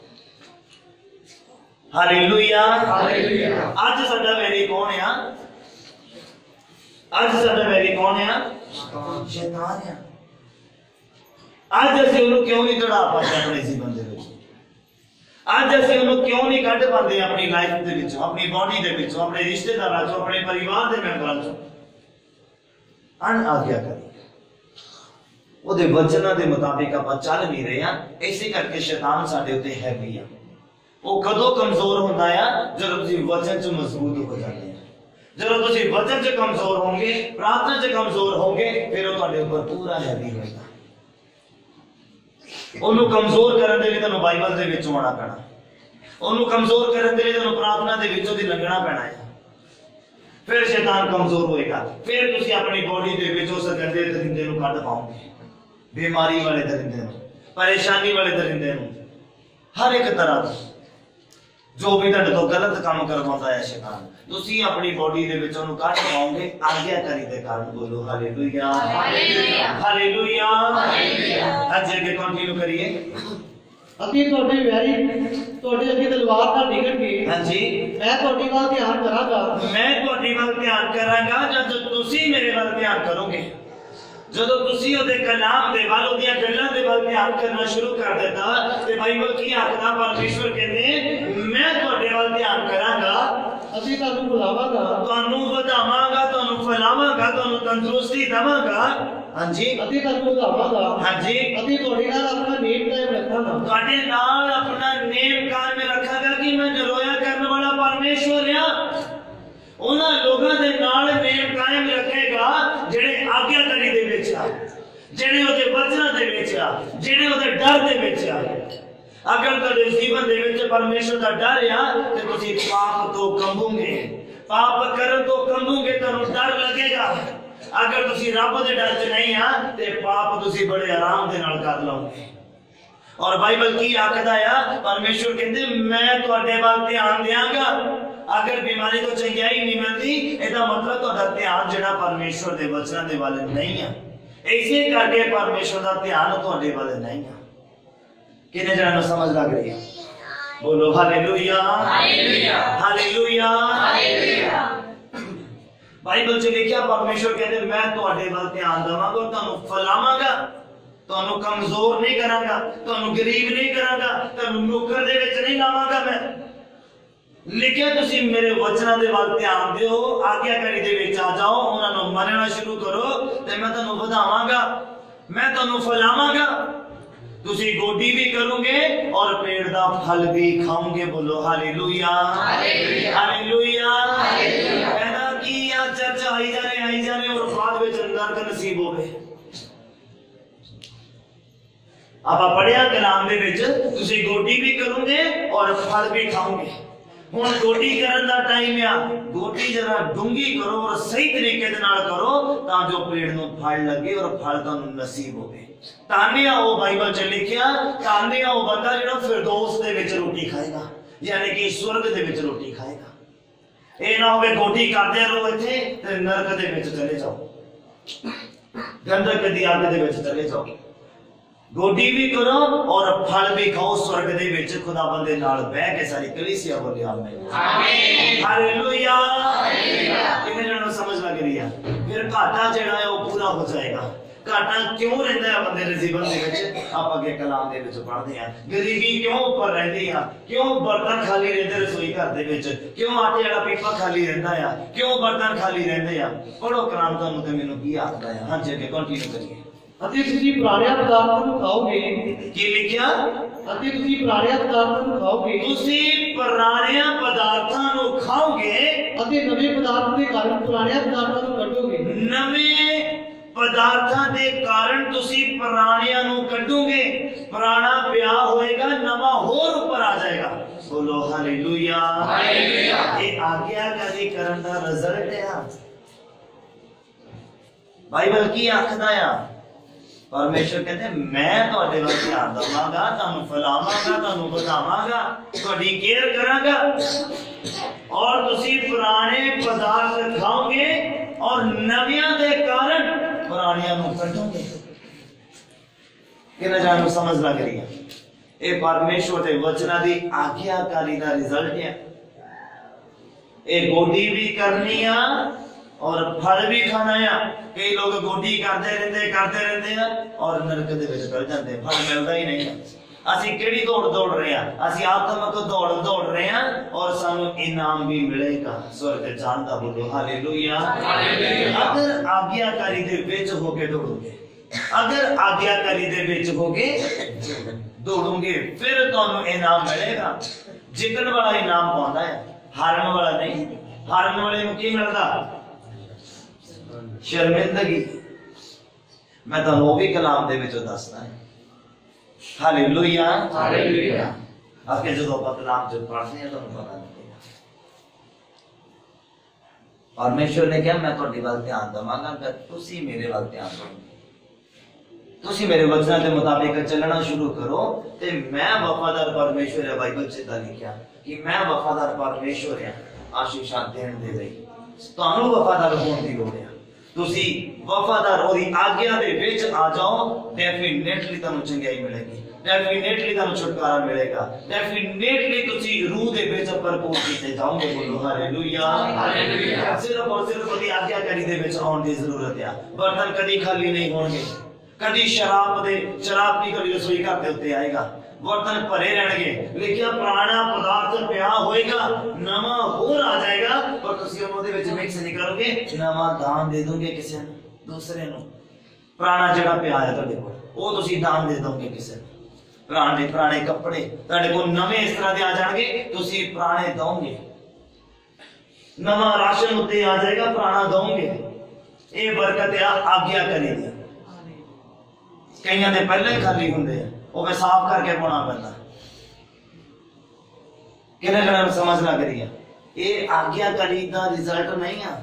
Hallelujah, hallelujah. आज साडा वैरी कौन है? आज साडा वैरी कौन है? शैतान है। आज असीं उहनूं क्यों नहीं दौड़ा पाते अपने जीवन दे विच? आज असीं उहनूं क्यों नहीं कढ पाते अपनी लाइफ दे विचों, अपनी बॉडी दे विचों, अपने रिश्तेदारां चों, अपने परिवार दे मैंबरां चों? अनाज्ञाकारी। ਉਹਦੇ ਵਚਨਾਂ ਦੇ ਮੁਤਾਬਿਕ ਆਪਾਂ ਚੱਲ ਨਹੀਂ ਰਹੇ ਹਾਂ, ਇਸੇ ਕਰਕੇ ਸ਼ੈਤਾਨ ਸਾਡੇ ਉੱਤੇ ਹੈਵੀ ਆ। ਉਹ ਕਦੋਂ ਕਮਜ਼ੋਰ ਹੁੰਦਾ ਆ? ਜਦੋਂ ਤੁਸੀਂ ਵਚਨ 'ਚ ਮਜ਼ਬੂਤ ਹੋ ਜਾਂਦੇ ਆ। ਜਦੋਂ ਤੁਸੀਂ ਵਚਨ 'ਚ ਕਮਜ਼ੋਰ ਹੋਵੋਗੇ, ਪ੍ਰਾਰਥਨਾ 'ਚ ਕਮਜ਼ੋਰ ਹੋਵੋਗੇ, ਫਿਰ ਉਹ ਤੁਹਾਡੇ ਉੱਪਰ ਪੂਰਾ ਹੈਵੀ ਹੋਏਗਾ। ਉਹਨੂੰ ਕਮਜ਼ੋਰ ਕਰਨ ਦੇ ਲਈ ਤੁਹਾਨੂੰ ਬਾਈਬਲ ਦੇ ਵਿੱਚੋਂ ਆਉਣਾ ਪੈਣਾ। ਉਹਨੂੰ ਕਮਜ਼ੋਰ ਕਰਨ ਦੇ ਲਈ ਤੁਹਾਨੂੰ ਪ੍ਰਾਰਥਨਾ ਦੇ ਵਿੱਚੋਂ ਦੀ ਲੰਘਣਾ ਪੈਣਾ ਹੈ। ਫਿਰ ਸ਼ੈਤਾਨ ਕਮਜ਼ੋਰ ਹੋਏਗਾ। ਫਿਰ ਤੁਸੀਂ ਆਪਣੀ ਬੋਡੀ ਦੇ ਵਿੱਚ ਉਸ ਗੰਦੇ ਦਰਿੰਦੇ ਨੂੰ ਕੱਢ ਪਾਓਗੇ, बीमारी वाले दरिंदे ਨੂੰ, परेशानी वाले दरिंदे ਨੂੰ, हर एक तरह ਦਾ जो भी ਤੁਹਾਡੇ ਤੋਂ ਗਲਤ ਕੰਮ ਕਰਵਾਉਂਦਾ ਹੈ ਸ਼ੈਤਾਨ, ਤੁਸੀਂ ਆਪਣੀ ਬੋਡੀ ਦੇ ਵਿੱਚ ਉਹਨੂੰ ਕੱਢ ਪਾਓਗੇ ਆਗਿਆਕਾਰੀ ਦੇ ਕਾਰਨ। ਬੋਲੋ ਹਾਲੇਲੂਇਆ, ਹਾਲੇਲੂਇਆ, ਹਾਲੇਲੂਇਆ। ਅੱਜ ਅੱਗੇ ਕੰਟੀਨਿਊ ਕਰੀਏ। ਅਤੇ ਤੁਹਾਡੇ ਵੈਰੀ ਤੁਹਾਡੇ ਅੱਗੇ ਤਲਵਾਰ ਨਾਲ ਨਿਕਲਣਗੇ। ਹਾਂਜੀ, ਮੈਂ ਤੁਹਾਡੇ ਵੱਲ ਧਿਆਨ ਕਰਾਂਗਾ। ਮੈਂ ਤੁਹਾਡੇ ਵੱਲ ਧਿਆਨ ਕਰਾਂਗਾ ਜਦ ਤੁਸੀਂ ਮੇਰੇ ਵੱਲ ਧਿਆਨ ਕਰੋਗੇ। ਜਦੋਂ ਤੁਸੀਂ ਉਹਦੇ ਕਲਾਮ ਦੇ ਵੱਲ, ਉਹਦੀਆਂ ਗੱਲਾਂ ਦੇ ਵੱਲ ਧਿਆਨ ਕਰਨਾ ਸ਼ੁਰੂ ਕਰ ਦਿੱਤਾ ਤੇ ਬਾਈਬਲ ਕੀ ਆਖਦਾ? ਪਰਮੇਸ਼ਵਰ ਕਹਿੰਦੇ ਮੈਂ ਤੁਹਾਡੇ ਵੱਲ ਧਿਆਨ ਕਰਾਂਗਾ, ਅਸੀਂ ਤੁਹਾਨੂੰ ਬੁਲਾਵਾਂਗਾ, ਤੁਹਾਨੂੰ ਵਧਾਵਾਂਗਾ, ਤੁਹਾਨੂੰ ਫੈਲਾਵਾਂਗਾ, ਤੁਹਾਨੂੰ ਤੰਦਰੁਸਤੀ ਦੇਵਾਂਗਾ। ਹਾਂਜੀ, ਅਤੇ ਤੁਹਾਨੂੰ ਵਧਾਵਾਂਗਾ। ਹਾਂਜੀ, ਅਤੇ ਤੁਹਾਡੇ ਨਾਲ ਆਪਣਾ ਨੇਮ ਕਾਇਮ ਰੱਖਾਂਗਾ। ਤੁਹਾਡੇ ਨਾਲ ਆਪਣਾ ਨੇਮ ਕਾਇਮ ਰੱਖਾਂਗਾ ਕਿ ਮੈਂ ਨਿਰੋਇਆ ਕਰਨ ਵਾਲਾ ਪਰਮੇਸ਼ਵਰ ਆ। ਉਹਨਾਂ ਲੋਕਾਂ ਦੇ ਨਾਲ ਨੇਮ ਕਾਇਮ ਰੱਖੇਗਾ ਜਿਹੜੇ ਆਗਿਆਕਾਰੀ ਦੇ ਵਿੱਚ ਆ, ਜਿਹੜੇ ਉਹਦੇ ਵਚਨਾਂ ਦੇ ਵਿੱਚ ਆ, ਜਿਹੜੇ ਉਹਦੇ ਡਰ ਦੇ ਵਿੱਚ ਆ। ਅਗਰ ਤੁਹਾਡੇ ਜੀਵਨ ਦੇ ਵਿੱਚ ਪਰਮੇਸ਼ਵਰ ਦਾ ਡਰ ਆ ਤੇ ਤੁਸੀਂ ਪਾਪ ਤੋਂ ਕੰਬੋਗੇ, ਪਾਪ ਕਰਨ ਤੋਂ ਕੰਬੋਗੇ, ਤੁਹਾਨੂੰ ਡਰ ਲੱਗੇਗਾ। ਅਗਰ ਤੁਸੀਂ ਰੱਬ ਦੇ ਡਰ 'ਚ ਨਹੀਂ ਆ ਤੇ ਪਾਪ ਤੁਸੀਂ ਬੜੇ ਆਰਾਮ ਦੇ ਨਾਲ ਕਰ ਲਓਗੇ। ਔਰ ਬਾਈਬਲ ਕੀ ਆਖਦਾ ਆ? ਪਰਮੇਸ਼ਵਰ ਕਹਿੰਦੇ ਮੈਂ ਤੁਹਾਡੇ ਵੱਲ ਧਿਆਨ ਦਿਆਂਗਾ। अगर बीमारी तो चंगियाई नहीं मिलती, इसका मतलब ਤੁਹਾਡਾ ਧਿਆਨ ਜਿਹੜਾ ਪਰਮੇਸ਼ਵਰ ਦੇ ਵਚਨਾਂ ਦੇ ਵੱਲ ਨਹੀਂ ਆ। ਇਸੇ ਕਰਕੇ ਪਰਮੇਸ਼ਵਰ ਦਾ ਧਿਆਨ ਤੁਹਾਡੇ ਵੱਲ ਨਹੀਂ ਆ। ਕਿੰਨੇ ਜਣਾਂ ਨੂੰ ਸਮਝ ਲੱਗ ਰਹੀ ਹੈ? ਬੋਲੋ hallelujah, hallelujah, hallelujah, hallelujah. Bible 'ਚ ਲਿਖਿਆ ਪਰਮੇਸ਼ਵਰ ਕਹਿੰਦੇ ਮੈਂ ਤੁਹਾਡੇ ਵੱਲ ਧਿਆਨ ਦੇਵਾਂਗਾ, ਤੁਹਾਨੂੰ ਫੈਲਾਵਾਂਗਾ, ਤੁਹਾਨੂੰ ਕਮਜ਼ੋਰ ਨਹੀਂ ਕਰਾਂਗਾ, ਤੁਹਾਨੂੰ ਗਰੀਬ ਨਹੀਂ ਕਰਾਂਗਾ, ਤੁਹਾਨੂੰ ਨੌਕਰ ਦੇ ਵਿੱਚ ਨਹੀਂ ਲਾਵਾਂਗਾ। ਮੈਂ ਲਿਖਿਆ ਤੁਸੀਂ ਮੇਰੇ ਵਚਨਾਂ ਦੇ ਵੱਲ ਧਿਆਨ ਦਿਓ, ਆਗਿਆਕਾਰੀ ਦੇ ਵਿੱਚ ਆ ਜਾਓ, ਉਹਨਾਂ ਨੂੰ ਮੰਨਣਾ ਸ਼ੁਰੂ ਕਰੋ ਤੇ ਮੈਂ ਤੁਹਾਨੂੰ ਵਧਾਵਾਂਗਾ, ਮੈਂ ਤੁਹਾਨੂੰ ਫੈਲਾਵਾਂਗਾ। ਤੁਸੀਂ ਗੋਡੀ ਵੀ ਕਰੋਗੇ ਔਰ ਪੇੜ ਦਾ ਫਲ ਵੀ ਖਾਓਗੇ। ਬੋਲੋ ਹਾਲੇਲੂਇਆ, ਹਾਲੇਲੂਇਆ, ਹਾਲੇਲੂਇਆ। ਕਹਿੰਦਾ ਕੀ ਆ ਚਰਚ ਆਈ ਜਾ ਰਹੇ ਔਰ ਬਾਅਦ ਵਿੱਚ ਨਰਕ ਨਸੀਬ ਹੋਵੇ। ਆਪਾਂ ਪੜਿਆ ਕਲਾਮ ਦੇ ਵਿੱਚ ਤੁਸੀਂ ਗੋਡੀ ਵੀ ਕਰੋਗੇ ਔਰ ਫਲ ਵੀ ਖਾਓਗੇ। ਹੁਣ ਗੋਡੀ ਕਰਨ ਦਾ ਟਾਈਮ ਆ। ਗੋਡੀ ਜਰਾ ਡੂੰਗੀ ਕਰੋ ਔਰ ਸਹੀ ਤਰੀਕੇ ਦੇ ਨਾਲ ਕਰੋ ਤਾਂ ਜੋ ਪੇੜ ਨੂੰ ਫਲ ਲੱਗੇ ਔਰ ਫਲ ਤੁਹਾਨੂੰ ਨਸੀਬ ਹੋਵੇ। ਤਾਨਿਆ ਉਹ ਬਾਈਬਲ 'ਚ ਲਿਖਿਆ, ਤਾਨਿਆ ਉਹ ਬੰਦਾ ਜਿਹੜਾ ਫਿਰਦੌਸ ਦੇ ਵਿੱਚ ਰੋਟੀ ਖਾਏਗਾ, ਯਾਨੀ ਕਿ ਸਵਰਗ ਦੇ ਵਿੱਚ ਰੋਟੀ ਖਾਏਗਾ। ਇਹ ਨਾ ਹੋਵੇ ਗੋਡੀ ਕਰਦੇ ਰਹੋ ਇੱਥੇ ਤੇ ਨਰਕ ਦੇ ਵਿੱਚ ਚਲੇ ਜਾਓ, ਗੰਧਕ ਦੀ ਅੱਗ ਦੇ ਵਿੱਚ ਚਲੇ ਜਾਓ। ਗੋਡੀ ਵੀ ਕਰੋ ਔਰ ਫਲ ਵੀ ਖਾਓ ਸਵਰਗ ਦੇ ਵਿੱਚ ਖੁਦਾਵੰਦ ਦੇ ਨਾਲ ਬਹਿ ਕੇ। ਸਾਰੀ ਕਲੀਸਿਆ ਬੋਲੇ ਆਮੀਨ, ਹਾਲੇਲੂਇਆ, ਹਾਲੇਲੂਇਆ। ਕਿੰਨੇ ਜਣਾਂ ਨੂੰ ਸਮਝ ਲੱਗ ਰਹੀ ਆ? ਫਿਰ ਘਾਟਾ ਜਿਹੜਾ ਹੈ ਉਹ ਪੂਰਾ ਹੋ ਜਾਏਗਾ। ਘਾਟਾ ਕਿਉਂ ਰਹਿੰਦਾ ਹੈ ਬੰਦੇ ਦੇ ਜੀਵਨ ਦੇ ਵਿੱਚ? ਆਪਾਂ ਅੱਗੇ ਕਲਾਮ ਦੇ ਵਿੱਚ ਪੜ੍ਹਦੇ ਆ। ਗਰੀਬੀ ਕਿਉਂ ਉੱਪਰ ਰਹਿੰਦੀ ਆ? ਕਿਉਂ ਬਰਤਨ ਖਾਲੀ ਰਹਿੰਦੇ ਰਸੋਈ ਘਰ ਦੇ ਵਿੱਚ? ਕਿਉਂ ਆਟੇ ਵਾਲਾ ਪੀਪਾ ਖਾਲੀ ਰਹਿੰਦਾ ਆ? ਕਿਉਂ ਬਰਤਨ ਖਾਲੀ ਰਹਿੰਦੇ ਆ? ਪੜ੍ਹੋ ਕਲਾਮ ਤੁਹਾਨੂੰ ਤੇ ਮੈਨੂੰ ਕੀ ਆਖਦਾ ਆ। ਹਾਂਜੀ ਅੱਗੇ ਕੰਟੀਨਿਊ ਕਰੀਏ। ਅਤੇ ਤੁਸੀਂ ਪੁਰਾਣੇ ਪਦਾਰਥਾਂ ਨੂੰ ਖਾਓਗੇ। ਕੀ ਲਿਖਿਆ? ਅਤੇ ਤੁਸੀਂ ਪੁਰਾਣੇ ਪਦਾਰਥਾਂ ਨੂੰ ਖਾਓਗੇ। ਤੁਸੀਂ ਪੁਰਾਣੇ ਪਦਾਰਥਾਂ ਨੂੰ ਖਾਓਗੇ ਅਤੇ ਨਵੇਂ ਪਦਾਰਥ ਦੇ ਕਾਰਨ ਪੁਰਾਣੇ ਪਦਾਰਥਾਂ ਨੂੰ ਕੱਢੋਗੇ। ਨਵੇਂ ਪਦਾਰਥਾਂ ਦੇ ਕਾਰਨ ਤੁਸੀਂ ਪੁਰਾਣਿਆਂ ਨੂੰ ਕੱਢੋਗੇ। ਪੁਰਾਣਾ ਵਿਆਹ ਹੋਏਗਾ, ਨਵਾਂ ਹੋਰ ਉੱਪਰ ਆ ਜਾਏਗਾ। ਬੋਲੋ ਹਾਲੇਲੂਇਆ, ਹਾਲੇਲੂਇਆ। ਇਹ ਆਗਿਆਕਾਰੀ ਕਰਨ ਦਾ ਰਿਜ਼ਲਟ ਆ। ਬਾਈਬਲ ਕੀ ਆਖਦਾ ਆ? ਪਰਮੇਸ਼ਵਰ ਕਹਿੰਦੇ ਮੈਂ ਤੁਹਾਡੇ ਵੱਲ ਧਿਆਨ ਦੇਵਾਂਗਾ, ਤੁਹਾਨੂੰ ਫੈਲਾਵਾਂਗਾ, ਤੁਹਾਨੂੰ ਵਧਾਵਾਂਗਾ, ਤੁਹਾਡੀ ਕੇਅਰ ਕਰਾਂਗਾ ਔਰ ਤੁਸੀਂ ਪੁਰਾਣੇ ਪਦਾਰਥ ਖਾਓਗੇ ਔਰ ਨਵਿਆਂ ਦੇ ਕਾਰਨ ਪੁਰਾਣਿਆਂ ਨੂੰ ਕੱਢੋਗੇ। ਕਿੰਨਾ ਜਾਨ ਨੂੰ ਸਮਝ ਲੱਗ ਰਹੀ ਹੈ? ਇਹ ਪਰਮੇਸ਼ਵਰ ਦੇ ਵਚਨਾਂ ਦੀ ਆਗਿਆਕਾਰੀ ਦਾ ਰਿਜ਼ਲਟ ਹੈ। ਇਹ ਗੋਡੀ ਵੀ ਕਰਨੀ ਆ और फल भी खाना है। कई लोग गोडी करते रहते हैं और नरक दे विच चल जाते हैं, फल मिलता ही नहीं। ਅਸੀਂ ਕਿਹੜੀ ਦੌੜ ਰਹੇ ਆ? ਅਸੀਂ ਆਤਮਿਕ ਦੌੜ ਰਹੇ ਆ ਔਰ ਸਾਨੂੰ ਇਨਾਮ ਵੀ ਮਿਲੇਗਾ ਸਵਰਗ ਜਾਣ ਦਾ। ਬੋਲੋ ਹਾਲੇਲੂਇਆ, ਹਾਲੇਲੂਇਆ। ਅਗਰ ਆਗਿਆਕਾਰੀ ਦੇ ਵਿੱਚ ਹੋ ਕੇ ਦੌੜੋਗੇ, अगर आज्ञाकारी दे विच होगे दौड़ोगे फिर तुहानू इनाम मिलेगा। जितन वाला इनाम पाउंदा है, हारन वाला नहीं। हारन वाले नूं की मिलदा? शर्मिंदगी। मैं तुहानू वो भी कलाम दे विचों दसदा है। Hallelujah hallelujah. आगे जो आप कलाम जो पढ़ते हैं तुहानू पता लगेगा। परमेश्वर ने कहा मैं तुहाडी वल ध्यान देवांगा अगर तुसी मेरे वल ध्यान दोगे, तुसी मेरे वचनां दे मुताबिक चलना शुरू करो ते मैं वफादार परमेश्वर है। बाइबल च इदां लिखिया कि मैं वफादार परमेश्वर है आशीषां देण दे लई। तुहानू वफादार होण दी लोड़ है। तुसी वफादार ओदी आज्ञा दे विच आ जाओ, डेफिनेटली तुहानू चंगाई मिलेगी, डेफिनेटली तुहानू छुटकारा मिलेगा, डेफिनेटली तुसी रूह दे विच भरपूर कीते जाओगे। बोलो हालेलुया हालेलुया। सिर्फ और सिर्फ ओदी आज्ञाकारी दे विच आउण दी जरूरत है। बर्तन कदी खाली नहीं होणगे, कदी शराब नहीं कभी रसोई घर के उत्ते आएगा, बर्तन भरे रहणगे। लिखिया पुराना पदार्थ पिया होएगा, नवा होर आ जाएगा, पर तुसी ओदे विच मिक्स नहीं करोगे, नवा दान दे दोगे किसी दूसरे नूं। पुराना जिहड़ा पिया है तुहाडे कोल ਉਹ ਤੁਸੀਂ ਦਾਨ ਦੇ ਦੋਗੇ ਕਿਸੇ ਨੂੰ। पुराने कपड़े ਤੁਹਾਡੇ ਕੋਲ ਨਵੇਂ ਇਸ ਤਰ੍ਹਾਂ ਦੇ ਆ ਜਾਣਗੇ, ਤੁਸੀਂ ਪੁਰਾਣੇ ਦੋਗੇ। ਨਵਾਂ ਰਾਸ਼ਨ ਉੱਤੇ ਆ ਜਾਏਗਾ, ਪੁਰਾਣਾ ਦੋਗੇ। ਇਹ ਬਰਕਤ ਆ ਆਗਿਆਕਾਰੀ ਦੀ। ਕਈਆਂ ਦੇ ਪਹਿਲਾਂ ਹੀ ਖਾਲੀ ਹੁੰਦੇ ਆ, ਉਹ ਫੇ ਸਾਫ਼ ਕਰਕੇ ਪਾਉਣਾ ਪੈਂਦਾ। ਕਿਹਨਾਂ ਕਿਹਨਾਂ ਨੂੰ ਸਮਝ ਲੱਗ ਰਹੀ ਹੈ? ਇਹ ਆਗਿਆਕਾਰੀ ਦਾ ਰਿਜ਼ਲਟ ਨਹੀਂ ਆ।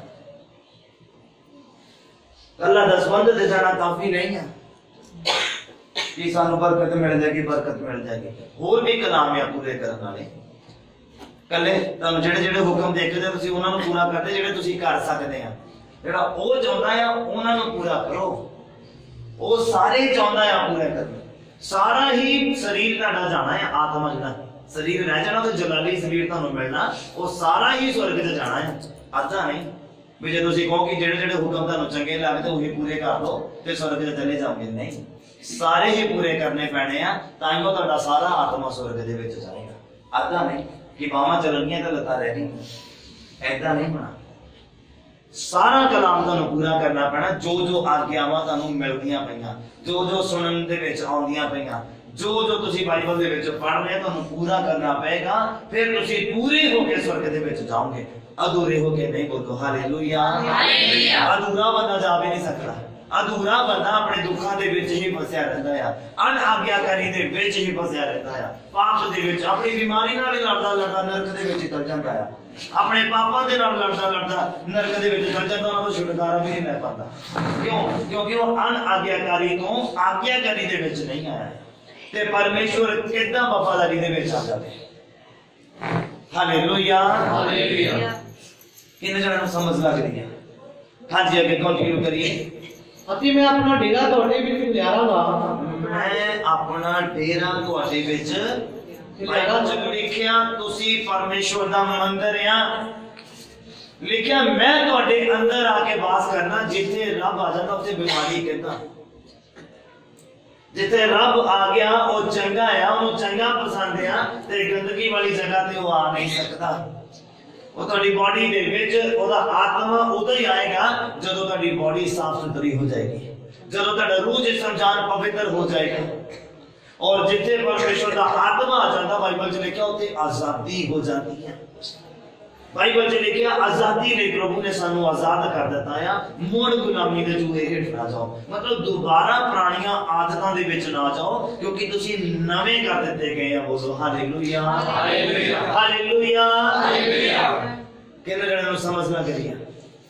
ਕੱਲਾ ਦਸਵੰਧ ਦੇ ਜਾਣਾ ਕਾਫੀ ਨਹੀਂ ਆ कि सानू बरकत मिल जाएगी, बरकत मिल जाएगी। होर भी कलाम है पूरे करने वाले। कल्ले तुहानू जेड़े जेड़े हुक्म देखदे तुसीं उन्हां नूं पूरा करदे, जेड़े तुसीं कर सकदे आ। जेड़ा ओ चाहुंदा है उन्हां नूं पूरा करो। ओ सारे चाहुंदा है पूरा करना। सारा ही शरीर तुहाडा जाना है, आत्मा जिहड़ा शरीर रह जाना ते जलाली शरीर तुहानू मिलना, ओ सारा ही स्वर्ग ते जाना है, आधा नहीं। भी जे तुसीं कहो कि जेड़े जेड़े हुक्म तुहानू चंगे लगदे ओही पूरे कर लो ते स्वर्ग ते चले जाओगे, नहीं। सारे ही पूरे करने पैने आ, ताइयों तुहाडा सारा आत्मा स्वर्ग दे विच जाएगा, आधा नहीं कि बावां चलणियां ते लत्तां रह गईयां, ऐदा नहीं होना। सारा कलाम तुहानू पूरा करना पैना। जो जो आज्ञावां तुहानू मिलदियां पईयां, जो जो सुनन दे विच आउंदियां पईयां, जो जो तुसीं बाइबल दे विच पढ़ रहे तुहानू पूरा करना पएगा, फिर तुसीं पूरे होके स्वर्ग दे विच जाओगे, अधूरे होके नहीं। बोलो हालेलुया हालेलुया। अधूरा बंदा जा भी नहीं सकता। अधूरा बंदा अपने दुखों के विच ही फसिया रहता है, अनआज्ञाकारी दे विच ही फसिया रहता है, पाप दे विच अपनी बीमारी नाल लड़दा लड़दा नरक दे विच चल जांदा है, अपने पापां दे नाल लड़दा लड़दा नरक दे विच चल जांदा, उन्हां दा छुटकारा भी नहीं ले पांदा। क्यों? क्योंकि वो अनआज्ञाकारी तो आज्ञाकारी दे विच नहीं आया है। ते परमेश्वर किदां वफादारी दे विच आ जावे। Hallelujah hallelujah. किन्ने जणां नूं समझ लग रही है? हां जी, अगे कंटिन्यू करिए। अति मैं अपना डेरा तुहाडे विच लियारांगा, मैं अपना डेरा तुहाडे विच बाइबल च लिखिया तुसी परमेश्वर दा मंदिर आ। लिखिया मैं तुहाडे अंदर आके वास करना। जिथे रब आ जांदा उत्थे बीमारी किदां? जिथे रब आ गया वो चंगा है, उन्हें चंगा पसंद है, ते गंदगी वाली जगह ते वो आ नहीं सकता। वो तुम्हारी बॉडी दे विच ओदा आत्मा उदों ही आएगा जदों तुम्हारी बॉडी साफ सुथरी हो जाएगी, जदों तुम्हारा रूह जिस्म जान पवित्र हो जाएगा। और जिथे परमेश्वर दा आत्मा आ जाता, बाइबल च लिखिया उत्थे आजादी हो जाती है। बाइबल च लिखिया आजादी ने प्रभु ने सानू आजाद कर दिता है, मुड़ गुलामी दे जूए हेठ ना जाओ। मतलब दोबारा पुरानियां आदतां दे विच ना जाओ, क्योंकि तुसी नवे कर दिते गए हैं। बोलो हालेलुया हालेलुया हालेलुया हालेलुया। किन्ने जणियां नूं समझ लग रही है?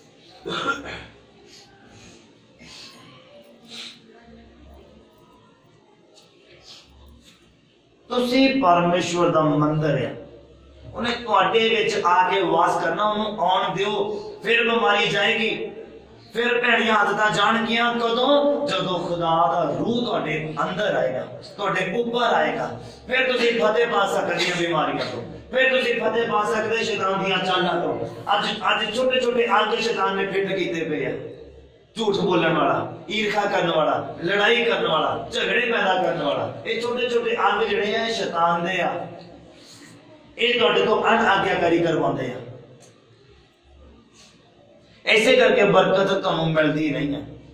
तुसी परमेश्वर दा मंदिर है, उन्हें तुहाडे विच आके वास करना, उन्हें आउण दिओ। फिर बीमारी जाएगी, फिर भैड़ियां आदतां जाणगियां। कदों? जदों खुदा दा रूह तुहाडे अंदर आएगा, तुहाडे ऊपर आएगा। फिर तुसीं फतेह पा सकदे हो बीमारियां तो, फिर तुसीं फतेह पा सकदे शैतान दीयां चालां तो। अज छोटे छोटे अंग शैतान ने फिट कीते पे है। झूठ बोलने वाला, ईर्खा करने वाला, लड़ाई करने वाला, झगड़े पैदा करने वाला, ये छोटे छोटे अंग जिहड़े हैं शैतान दे आ। ये तुहाडे तो अनआज्ञाकारी करवाते हैं। ऐसे करके बरकत तुहानू मिलती नहीं है।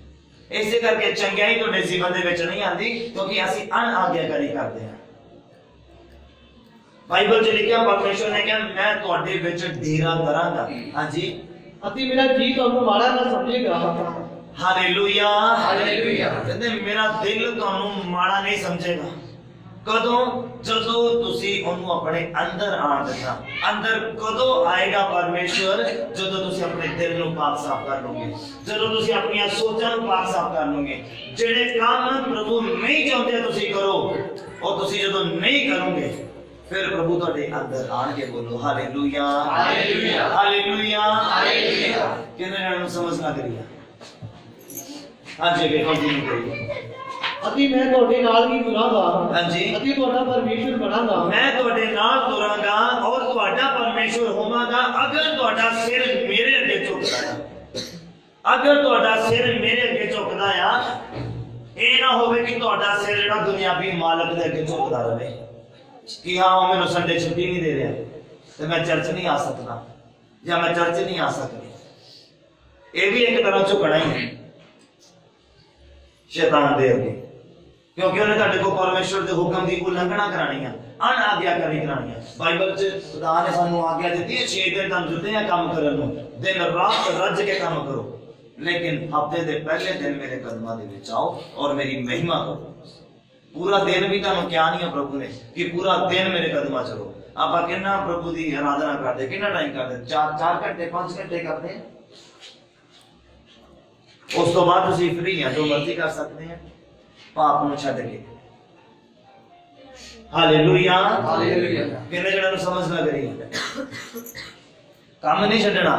ਇਸੇ ਕਰਕੇ ਚੰਗਿਆਈ ਤੁਹਾਡੇ ਜੀਵਨ ਦੇ ਵਿੱਚ ਨਹੀਂ ਆਉਂਦੀ, ਕਿਉਂਕਿ ਅਸੀਂ ਅਣਆਗਿਆਕਾਰੀ ਕਰਦੇ ਹਾਂ। ਬਾਈਬਲ 'ਚ ਲਿਖਿਆ ਪਰਮੇਸ਼ਵਰ ਨੇ ਕਿਹਾ ਮੈਂ ਤੁਹਾਡੇ ਵਿੱਚ ਡੇਰਾ ਕਰਾਂਗਾ। ਹਾਂਜੀ, ਅਤੇ ਮੇਰਾ ਜੀ ਤੁਹਾਨੂੰ ਮਾੜਾ ਨਾ ਸਮਝੇਗਾ। Hallelujah, hallelujah. ਕਹਿੰਦੇ ਮੇਰਾ ਦਿਲ ਤੁਹਾਨੂੰ ਮਾੜਾ ਨਹੀਂ ਸਮਝੇਗਾ। ਕਦੋਂ? ਜਦੋਂ ਤੁਸੀਂ ਉਹਨੂੰ ਆਪਣੇ ਅੰਦਰ ਆਣ ਦੇਣਾ। ਅੰਦਰ ਕਦੋਂ ਆਏਗਾ ਪਰਮੇਸ਼ਵਰ? ਜਦੋਂ ਤੁਸੀਂ ਆਪਣੇ ਦਿਲ ਨੂੰ ਪਾਕ ਸਾਫ਼ ਕਰ ਲਓਗੇ, ਜਦੋਂ ਤੁਸੀਂ ਆਪਣੀਆਂ ਸੋਚਾਂ ਨੂੰ ਪਾਕ ਸਾਫ਼ ਕਰ ਲਓਗੇ। ਜਿਹੜੇ ਕੰਮ ਪ੍ਰਭੂ ਨਹੀਂ ਚਾਹੁੰਦੇ ਤੁਸੀਂ ਕਰੋ, ਉਹ ਤੁਸੀਂ ਜਦੋਂ ਨਹੀਂ ਕਰੋਗੇ, ਫਿਰ ਪ੍ਰਭੂ ਤੁਹਾਡੇ ਅੰਦਰ ਆਣ ਕੇ ਬੋਲੋ ਹਾਲੇਲੂਇਆ, ਹਾਲੇਲੂਇਆ, ਹਾਲੇਲੂਇਆ, ਹਾਲੇਲੂਇਆ। ਕਿੰਨੇ ਨੂੰ ਸਮਝ ਨਾ ਕਰੀਏ। ਹਾਂਜੀ, ਅੱਗੇ ਕੰਟੀਨਿਊ ਕਰੀਏ। ਅਤੇ ਮੈਂ ਤੁਹਾਡੇ ਨਾਲ ਹੀ ਤੁਰਾਂਗਾ। ਹਾਂਜੀ, ਅਤੇ ਤੁਹਾਡਾ ਪਰਮੇਸ਼ਵਰ ਬਣਾਂਗਾ। ਮੈਂ ਤੁਹਾਡੇ ਨਾਲ ਤੁਰਾਂਗਾ ਔਰ ਤੁਹਾਡਾ ਪਰਮੇਸ਼ਵਰ ਹੋਵਾਂਗਾ। ਅਗਰ ਤੁਹਾਡਾ ਸਿਰ ਮੇਰੇ ਅੱਗੇ ਝੁਕਦਾ ਹੈ, ਅਗਰ ਤੁਹਾਡਾ ਸਿਰ ਮੇਰੇ ਅੱਗੇ ਝੁਕਦਾ ਆ, ਇਹ ਨਾ ਹੋਵੇ ਕਿ ਤੁਹਾਡਾ ਸਿਰ ਜਿਹੜਾ ਦੁਨਿਆਵੀ ਮਾਲਕ ਦੇ ਅੱਗੇ ਝੁਕਦਾ ਰਹੇ ਕਿ ਹਾਂ ਉਹ ਮੈਨੂੰ ਸੰਡੇ ਛੁੱਟੀ ਨਹੀਂ ਦੇ ਰਿਹਾ ਤੇ ਮੈਂ ਚਰਚ ਨਹੀਂ ਆ ਸਕਦਾ ਜਾਂ ਮੈਂ ਚਰਚ ਨਹੀਂ ਆ ਸਕਦੀ। ਇਹ ਵੀ ਇੱਕ ਤਰ੍ਹਾਂ ਝੁਕਣਾ ਹੀ ਹੈ ਸ਼ੈਤਾਨ ਦੇ ਅੱਗੇ, ਕਿਉਂਕਿ ਉਹਨੇ ਤੁਹਾਡੇ ਕੋਲ ਪਰਮੇਸ਼ਵਰ ਦੇ ਹੁਕਮ ਦੀ ਉਲੰਘਣਾ ਕਰਾਣੀ ਆ, ਅਣਆਗਿਆਕਾਰੀ ਕਰਾਣੀ ਆ। ਬਾਈਬਲ 'ਚ ਖੁਦਾ ਨੇ ਸਾਨੂੰ ਆਗਿਆ ਦਿੱਤੀ ਹੈ 6 ਦਿਨ ਤੁਹਾਨੂੰ ਦਿੱਤੇ ਆ ਕੰਮ ਕਰਨ ਨੂੰ, ਦਿਨ ਰਾਤ ਰੱਜ ਕੇ ਕੰਮ ਕਰੋ, ਲੇਕਿਨ ਹਫ਼ਤੇ ਦੇ ਪਹਿਲੇ ਦਿਨ ਮੇਰੇ ਕਦਮਾਂ ਦੇ ਵਿੱਚ ਆਓ ਔਰ ਮੇਰੀ ਮਹਿਮਾ ਕਰੋ। ਪੂਰਾ ਦਿਨ ਵੀ ਤੁਹਾਨੂੰ ਕਿਹਾ ਨਹੀਂ ਹੈ ਪ੍ਰਭੂ ਨੇ ਕਿ ਪੂਰਾ ਦਿਨ ਮੇਰੇ ਕਦਮਾਂ 'ਚ ਰਹੋ। ਆਪਾਂ ਕਿੰਨਾ ਪ੍ਰਭੂ ਦੀ ਆਰਾਧਨਾ ਕਰਦੇ, ਕਿੰਨਾ ਟਾਈਮ ਕਰਦੇ? 4 ਘੰਟੇ 5 ਘੰਟੇ ਕਰਦੇ। ਉਸ ਤੋਂ ਬਾਅਦ ਤੁਸੀਂ ਫ੍ਰੀ ਆ, ਜੋ ਮਰਜ਼ੀ ਕਰ ਸਕਦੇ ਆ ਪਾਪ ਨੂੰ ਛੱਡ ਕੇ। Hallelujah, hallelujah. ਕਿੰਨੇ ਜਣਾਂ ਨੂੰ ਸਮਝ ਲੱਗ ਰਹੀ ਹੈ? ਕੰਮ ਨਹੀਂ ਛੱਡਣਾ।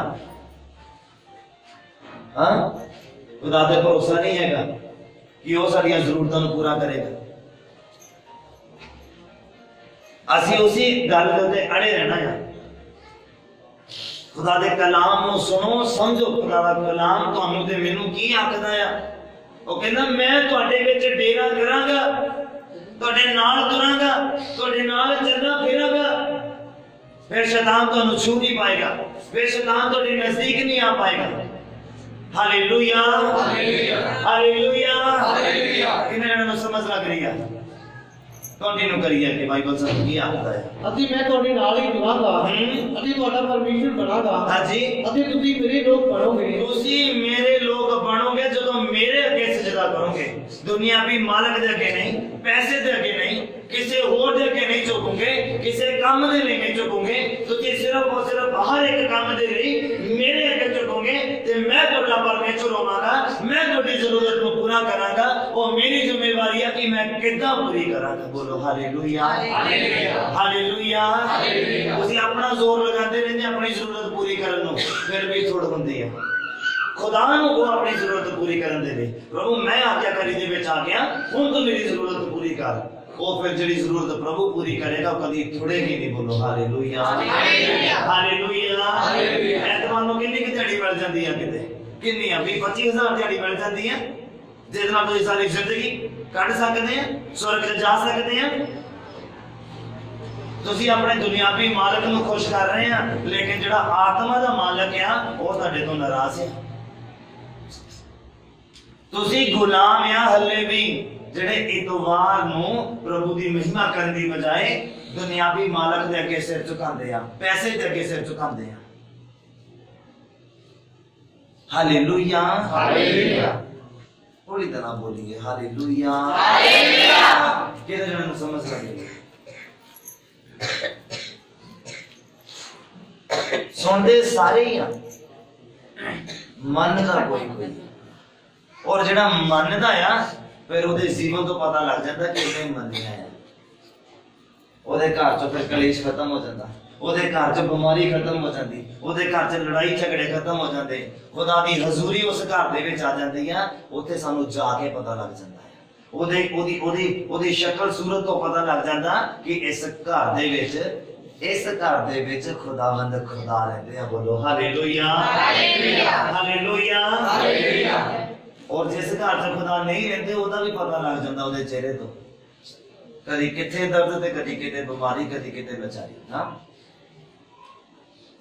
ਹਾਂ, ਖੁਦਾ ਤੇ ਭਰੋਸਾ ਨਹੀਂ ਹੈਗਾ ਕਿ ਉਹ ਸਾਡੀਆਂ ਜ਼ਰੂਰਤਾਂ ਨੂੰ ਪੂਰਾ ਕਰੇਗਾ। ਅਸੀਂ ਉਸੇ ਗੱਲ ਦੇ ਉੱਤੇ ਅੜੇ ਰਹਿਣਾ ਹੈ। ਖੁਦਾ ਦੇ ਕਲਾਮ ਨੂੰ ਸੁਣੋ, ਸਮਝੋ। ਖੁਦਾ ਦਾ ਕਲਾਮ ਤੁਹਾਨੂੰ ਤੇ ਮੈਨੂੰ ਕੀ ਆਖਦਾ ਆ? ਉਹ ਕਹਿੰਦਾ ਮੈਂ ਤੁਹਾਡੇ ਵਿੱਚ ਡੇਰਾ ਕਰਾਂਗਾ, ਤੁਹਾਡੇ ਨਾਲ ਤੁਰਾਂਗਾ, ਤੁਹਾਡੇ ਨਾਲ ਚੱਲਣਾ ਫਿਰਾਂਗਾ। ਫਿਰ ਸ਼ੈਤਾਨ ਤੁਹਾਨੂੰ ਛੂ ਨਹੀਂ ਪਾਏਗਾ, ਫਿਰ ਸ਼ੈਤਾਨ ਤੁਹਾਡੇ ਨਜ਼ਦੀਕ ਨਹੀਂ ਆ ਪਾਏਗਾ। Hallelujah, hallelujah, hallelujah, hallelujah. ਕਿੰਨੇ ਜਣਾਂ ਨੂੰ ਸਮਝ ਲੱਗ ਰਹੀ ਹੈ? ਕੰਟੀਨਿਊ ਕਰੀਏ ਕਿ ਬਾਈਬਲ ਸਾਨੂੰ ਕੀ ਆਖਦਾ ਹੈ। ਅਤੇ ਮੈਂ ਤੁਹਾਡੇ ਨਾਲ ਹੀ ਤੁਰਾਂਗਾ ਅਤੇ ਤੁਹਾਡਾ ਪਰਮੇਸ਼ਵਰ ਬਣਾਂਗਾ। ਹਾਂਜੀ, ਅਤੇ ਤੁਸੀਂ ਮੇਰੇ ਲੋਕ ਬਣੋਗੇ। ਤੁਸੀਂ ਮੇਰੇ ਲੋਕ ਬਣੋਗੇ ਜਦੋਂ ਮੇਰੇ ਅੱਗੇ ਸਜਦਾ ਕਰੋਗੇ। ਦੁਨਿਆਵੀ ਮਾਲਕ ਦੇ ਅੱਗੇ ਨਹੀਂ, ਪੈਸੇ ਦੇ ਅੱਗੇ ਨਹੀਂ, ਕਿਸੇ ਹੋਰ ਦੇ ਅੱਗੇ ਨਹੀਂ ਝੁਕੋਗੇ, ਕਿਸੇ ਕੰਮ ਦੇ ਲਈ ਨਹੀਂ ਝੁਕੋਗੇ। ਤੁਸੀਂ ਸਿਰਫ ਔਰ ਸਿਰਫ ਹਰ ਇੱਕ ਕੰਮ ਦੇ ਲਈ ਮੇਰੇ ਅੱਗੇ ਝੁਕੋਗੇ ਤੇ ਮੈਂ ਤੁਹਾਡਾ ਪਰਮੇਸ਼ਵਰ ਹੋਵਾਂਗਾ। ਮੈਂ ਤੁਹਾਡੀ ਜ਼ਰੂਰਤ ਨੂੰ ਪੂਰਾ ਕਰਾਂਗਾ। ਉਹ ਮੇਰੀ ਜ਼ਿੰਮੇਵਾਰੀ ਹੈ ਕਿ ਮੈਂ ਕਿੱਦਾਂ ਪੂਰੀ ਕਰਾਂਗਾ। ਬੋਲੋ ਹਾਲੇਲੂਇਆ, ਹਾਲੇਲੂਇਆ, ਹਾਲੇਲੂਇਆ, ਹਾਲੇਲੂਇਆ। ਤੁਸੀਂ ਆਪਣਾ ਜ਼ੋਰ ਲਗਾਉਂਦੇ ਰਹਿੰਦੇ ਆਪਣੀ ਜ਼ਰੂਰਤ ਪੂਰੀ ਕਰਨ ਨੂੰ, ਫਿਰ ਵੀ ਥੋੜ ਹੁੰਦੀ ਹੈ। ਖੁਦਾ ਨੂੰ ਉਹ ਆਪਣੀ ਜ਼ਰੂਰਤ ਪੂਰੀ ਕਰਨ ਦੇਵੇ। ਪ੍ਰਭੂ ਮੈਂ ਆਗਿਆਕਾਰੀ ਦੇ ਵਿੱਚ ਆ ਗਿਆ, ਹੁਣ ਤੂੰ ਮੇਰੀ ਜ਼ਰੂਰਤ ਪੂਰੀ ਕਰ। ਉਹ ਫਿਰ ਜਿਹੜੀ ਜ਼ਰੂਰਤ ਪ੍ਰਭੂ ਪੂਰੀ ਕਰੇਗਾ ਉਹ ਕਦੀ ਥੋੜੇਗੀ ਨਹੀਂ। ਬੋਲੋ ਹਾਲੇਲੂਇਆ, ਹਾਲੇਲੂਇਆ, ਹਾਲੇਲੂਇਆ, ਹਾਲੇਲੂਇਆ। ਐਤਵਾਰ ਨੂੰ ਕਿੰਨੀ ਕਿ ਦਿਹਾੜੀ ਮਿਲ ਜਾਂਦੀ ਹੈ? ਕਿਤੇ ਕਿੰਨੀਆਂ 20-25,000 ਦਿਹਾੜੀ ਮਿਲ ਜਾਂਦੀ ਹੈ, ਜਿਹਦੇ ਨਾਲ ਤੁਸੀਂ ਸਾਰੀ ਜ਼ਿੰਦਗੀ ਕੱਢ ਸਕਦੇ ਆ, ਸਵਰਗ 'ਚ ਜਾ ਸਕਦੇ ਆ। ਤੁਸੀਂ ਆਪਣੇ ਦੁਨਿਆਵੀ ਮਾਲਕ ਨੂੰ ਖੁਸ਼ ਕਰ ਰਹੇ ਆ, ਲੇਕਿਨ ਜਿਹੜਾ ਆਤਮਾ ਦਾ ਮਾਲਕ ਆ ਉਹ ਤੁਹਾਡੇ ਤੋਂ ਨਾਰਾਜ਼ ਹੈ। ਤੁਸੀਂ ਗੁਲਾਮ ਆ ਹੱਲੇ ਵੀ, ਜਿਹੜੇ ਇਤਵਾਰ ਨੂੰ ਪ੍ਰਭੂ ਦੀ ਮਹਿਮਾ ਕਰਨ ਦੀ ਬਜਾਏ ਦੁਨਿਆਵੀ ਮਾਲਕ ਦੇ ਅੱਗੇ ਸਿਰ ਝੁਕਾਉਂਦੇ ਆ, ਪੈਸੇ ਦੇ ਅੱਗੇ ਸਿਰ ਝੁਕਾਉਂਦੇ ਆ। Hallelujah, hallelujah. थोड़ी तरह बोलिए हालेलुया, हालेलुया। कितने जन को समझ लगे? सुनते सारे ही मनदा कोई कोई, और जेड़ा मनदा आ फिर उहदे जीवन तो पता लग जाता कि उहने मन्निया है। उहदे घर चों फिर कलेश खत्म हो जाता, ਉਹਦੇ ਘਰ 'ਚ ਬਿਮਾਰੀ ਖਤਮ ਹੋ ਜਾਂਦੀ, ਉਹਦੇ ਘਰ 'ਚ ਲੜਾਈ ਝਗੜੇ ਖਤਮ ਹੋ ਜਾਂਦੇ, ਖੁਦਾ ਦੀ ਹਜ਼ੂਰੀ ਉਸ ਘਰ ਦੇ ਵਿੱਚ ਆ ਜਾਂਦੀ ਆ। ਉੱਥੇ ਸਾਨੂੰ ਜਾ ਕੇ ਪਤਾ ਲੱਗ ਜਾਂਦਾ ਹੈ, ਉਹਦੀ ਸ਼ਕਲ ਸੂਰਤ ਤੋਂ ਪਤਾ ਲੱਗ ਜਾਂਦਾ ਕਿ ਇਸ ਘਰ ਦੇ ਵਿੱਚ ਖੁਦਾਵੰਦ ਖੁਦਾ ਰਹਿੰਦੇ ਆ। ਬੋਲੋ ਹਾਲੇਲੂਇਆ, ਹਾਲੇਲੂਇਆ, ਹਾਲੇਲੂਇਆ, ਹਾਲੇਲੂਇਆ। ਔਰ ਜਿਸ ਘਰ 'ਚ ਖੁਦਾ ਨਹੀਂ ਰਹਿੰਦੇ ਉਹਦਾ ਵੀ ਪਤਾ ਲੱਗ ਜਾਂਦਾ ਉਹਦੇ ਚਿਹਰੇ ਤੋਂ, ਕਦੀ ਕਿੱਥੇ ਦਰਦ ਤੇ ਕਦੀ ਕਿਤੇ ਬਿਮਾਰੀ, ਕਦੀ ਕਿਤੇ ਵਿਚਾਰੀ। ਹਾਂ,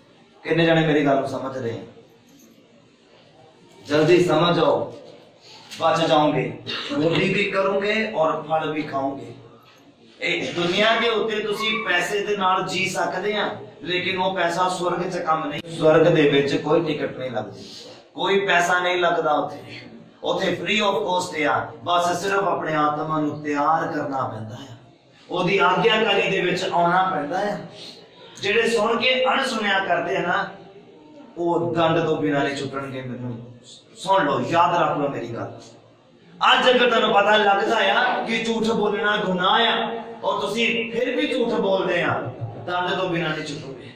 कितने जने मेरी गल समझ रहे हैं? जल्दी समझ आओ। बच जाओगे, गोदी भी करोगे और फल भी खाओगे। दुनिया के उत्ते तुसी पैसे दे नाल जी सकते हैं, लेकिन वो पैसा स्वर्ग च काम नहीं। स्वर्ग दे विच कोई टिकट नहीं लगती, कोई पैसा नहीं लगता उत्थे। उत्थे फ्री ऑफ कॉस्ट है, बस सिर्फ अपने आत्मा नूं तैयार करना पैंदा है, ओदी आग्याकारी दे विच आउणा पैंदा है। जेड़े सुन के अणसुनिया करते हैं ना, वो दंड तो बिना नहीं छुटणगे। मैनूं सुन लो, याद रख लो मेरी गल। अज अगर तुहानूं पता लगदा है कि झूठ बोलना गुनाह है और तुसी फिर भी झूठ बोलते हैं, दंड तो बिना नहीं छुटोगे,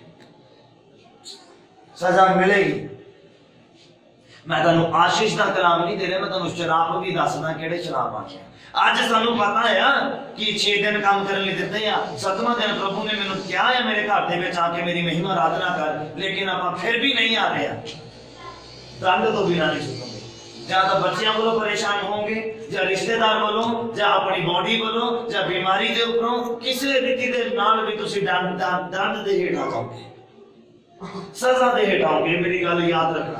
सजा मिलेगी। मैं तुहानूं आशीष का कलाम नहीं दे रहा, मैं तुहानूं शराब भी दसदा किहड़े शराब आने। अज सानूं पता है कि 6 दिन काम करने लई दित्ते आ, 7वां दिन प्रभु ने मैनूं कहा है मेरे घर दे विच आके मेरी महिमा आराधना कर, लेकिन आपां फिर भी नहीं आ रहे। दंड तो बिना नहीं छुटोगे। ਜਾਂ ਤਾਂ ਬੱਚਿਆਂ ਵੱਲੋਂ ਪਰੇਸ਼ਾਨ ਹੋਵੋਗੇ, ਜਾਂ ਰਿਸ਼ਤੇਦਾਰ ਵੱਲੋਂ, ਜਾਂ ਆਪਣੀ ਬੋਡੀ ਵੱਲੋਂ, ਜਾਂ ਬਿਮਾਰੀ ਦੇ ਉੱਪਰੋਂ ਕਿਸੇ ਰੀਤੀ ਦੇ ਨਾਲ ਵੀ ਤੁਸੀਂ ਦੰਡ ਦੇ ਹੇਠ ਆਓਗੇ, ਸਜ਼ਾ ਦੇ ਹੇਠ ਆਓਗੇ। ਮੇਰੀ ਗੱਲ ਯਾਦ ਰੱਖਣਾ।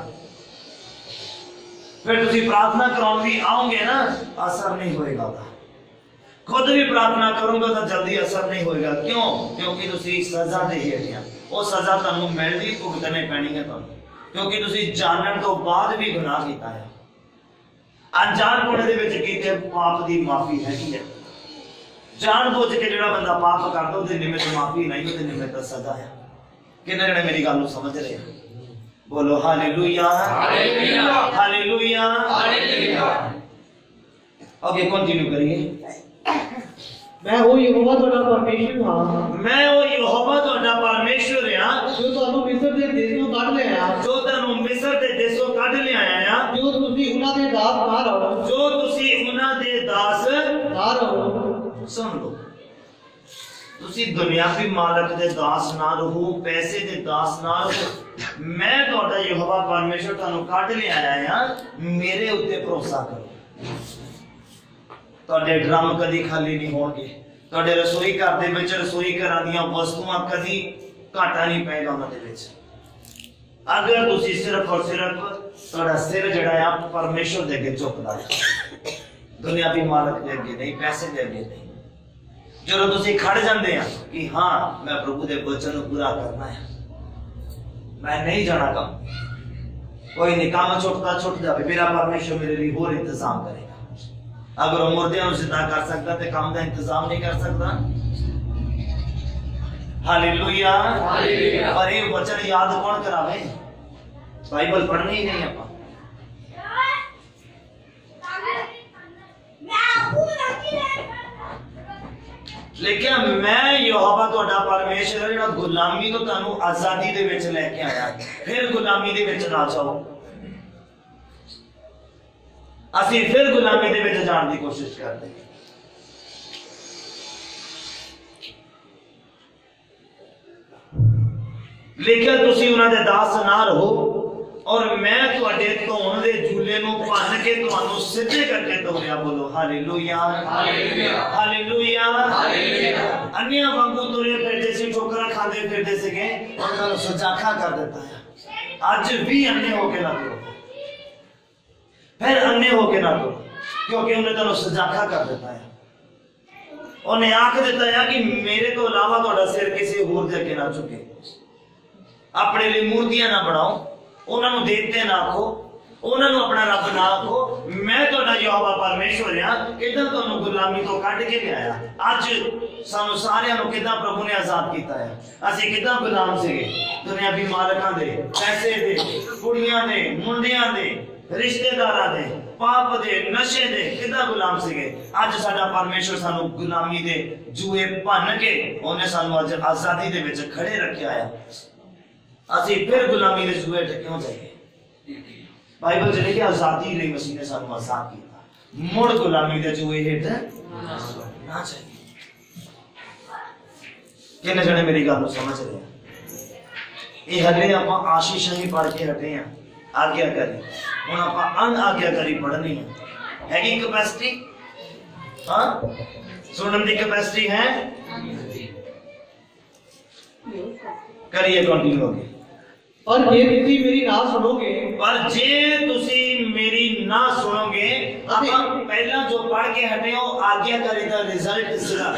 फिर तुसी प्रार्थना कराउण भी आओगे ना, असर नहीं होएगा ਉਹਦਾ। खुद भी प्रार्थना करोगे तो जल्दी असर नहीं होएगा। क्यों? क्योंकि तुसी सजा दे हेठ आ। वो सजा तुहानूं मिलदी भुगतने पैनी है तुहानूं, क्योंकि तुसी जानन तो बाद भी गुनाह कीता है। अनजान पुणे दे विच कीते पाप दी माफी हैगी है। जान बुझ के जिहड़ा बंदा पाप करदा उहदे निमित्त माफी नहीं, उहदे निमित्त सजा है। किन्ने जणे मेरी गल नूं समझ रहे हैं? बोलो hallelujah, hallelujah, hallelujah, hallelujah. Okay, continue करिए। मैं वो यहोवा तुहाडा परमेश्वर हां, मैं वो यहोवा तुहाडा परमेश्वर हां, जो तुहानूं मिस्र दे देशों कढ लिया, जो तुहानूं मिस्र दे देशों कढ लिआया आ, जो तुसी उन्हां दे दास ना रहो, जो तुसी उन्हां दे दास ना रहो। सुन लो, तुसी दुनियावी मालक दे दास ना रहो, पैसे दे दास ना रहो। मैं तुहाडा यहोवा परमेश्वर तुहानूं कढ लिआया आ, मेरे उत्ते भरोसा करो। तुहाडे ड्रम कदी खाली नहीं होणगे, तुहाडे रसोई घर दे विच रसोई घरां दीयां वस्तुआं कदी घाटा नहीं पेगा उन्हां दे विच, अगर तुसी सिर्फ और सिर्फ तुहाडा सिर जिहड़ा आ परमेश्वर दे अगे झुकदा है, दुनियावी मालक दे अगे नहीं, पैसे दे अगे नहीं। ਜਦੋਂ ਤੁਸੀਂ ਖੜ ਜਾਂਦੇ ਆ कि हाँ मैं प्रभु के वचन को पूरा करना है, मैं नहीं जाना काम, कोई नहीं, काम छुटता छुट जाए, मेरा परमेश्वर मेरे लिए और इंतजाम करेगा। अगर वो मुर्दियां जिंदा कर सकता तो काम का इंतजाम नहीं कर सकता। Hallelujah, hallelujah. पर ये वचन याद कौन करावे? बाइबल पढ़नी ही नहीं आप। लेकिन मैं यहोवा तुहाडा परमेश्वर जिहड़ा गुलामी तो तुहानूं आजादी दे विच लेके आया, फिर गुलामी दे विच ना जाओ। असीं फिर गुलामी दे विच जाण दी कोशिश करदे। लेकिन तुसीं उन्हां दे दास ना रहो, और मैं तुहाडे धोण दे झूले नूं भन्न के तुहानूं सिद्धे करके तोड़िया। बोलो हालेलुया, हालेलुया, हालेलुया, हालेलुया। अन्नियां वांगू तुरे फिरदे सी, ठोकरां खांदे फिरदे सीगे, उन्हां नूं सजाखा कर दिता है। अज भी अन्ने होके ना तुरो, फिर अन्ने होके ना तुरो, क्योंकि उन्हें तुहानूं सजाखा कर दिता है। उन्हें आख दिता है कि मेरे तो इलावा तुहाडा सिर किसी होर दे अगे ना झुके। अपने लिए मूर्तियां ना बनाओ, उन्होंने देवते ना आखो, उन्होंने अपना रब ना आखो। मैं तुहाडा यहोवा परमेश्वर हां, किदां तुहानूं गुलामी तो कढ के लिआया। अज सानूं सारियां नूं किदां प्रभु ने आजाद कीता है। असीं किदां गुलाम सीगे दुनियावी मालकां दे, पैसे दे, कुड़ियां दे, मुंडियां दे, रिश्तेदारां दे, पाप दे, नशे दे, किदां गुलाम सीगे। अज साडा परमेश्वर सानूं गुलामी दे जूए भन्न के उन्हें सानूं अज आजादी दे विच खड़े रखिया है। असीं फिर गुलामी दे जुए च क्यों जाइए? बाइबल च लिखिया आजादी लई मसीह ने सानूं आजाद कीता, मुड़ गुलामी दे जुए हेठ ना जाइए। किन्ने जने मेरी गल नूं समझ रहे हैं? ये हले आपां आशीष ही पढ़ के हटे हैं, आज्ञाकारी। हुण आपां अनआज्ञाकारी पढ़नी है कि कैपेसिटी? हाँ, सुनने की कैपेसिटी है। करिए कंटिन्यू होगी। पर जे तुसी मेरी ना सुनोगे, पर जे तुसी मेरी ना सुनोगे, आप पहला जो पढ़ के हटे हो आज्ञाकारी दा रिजल्ट सीधा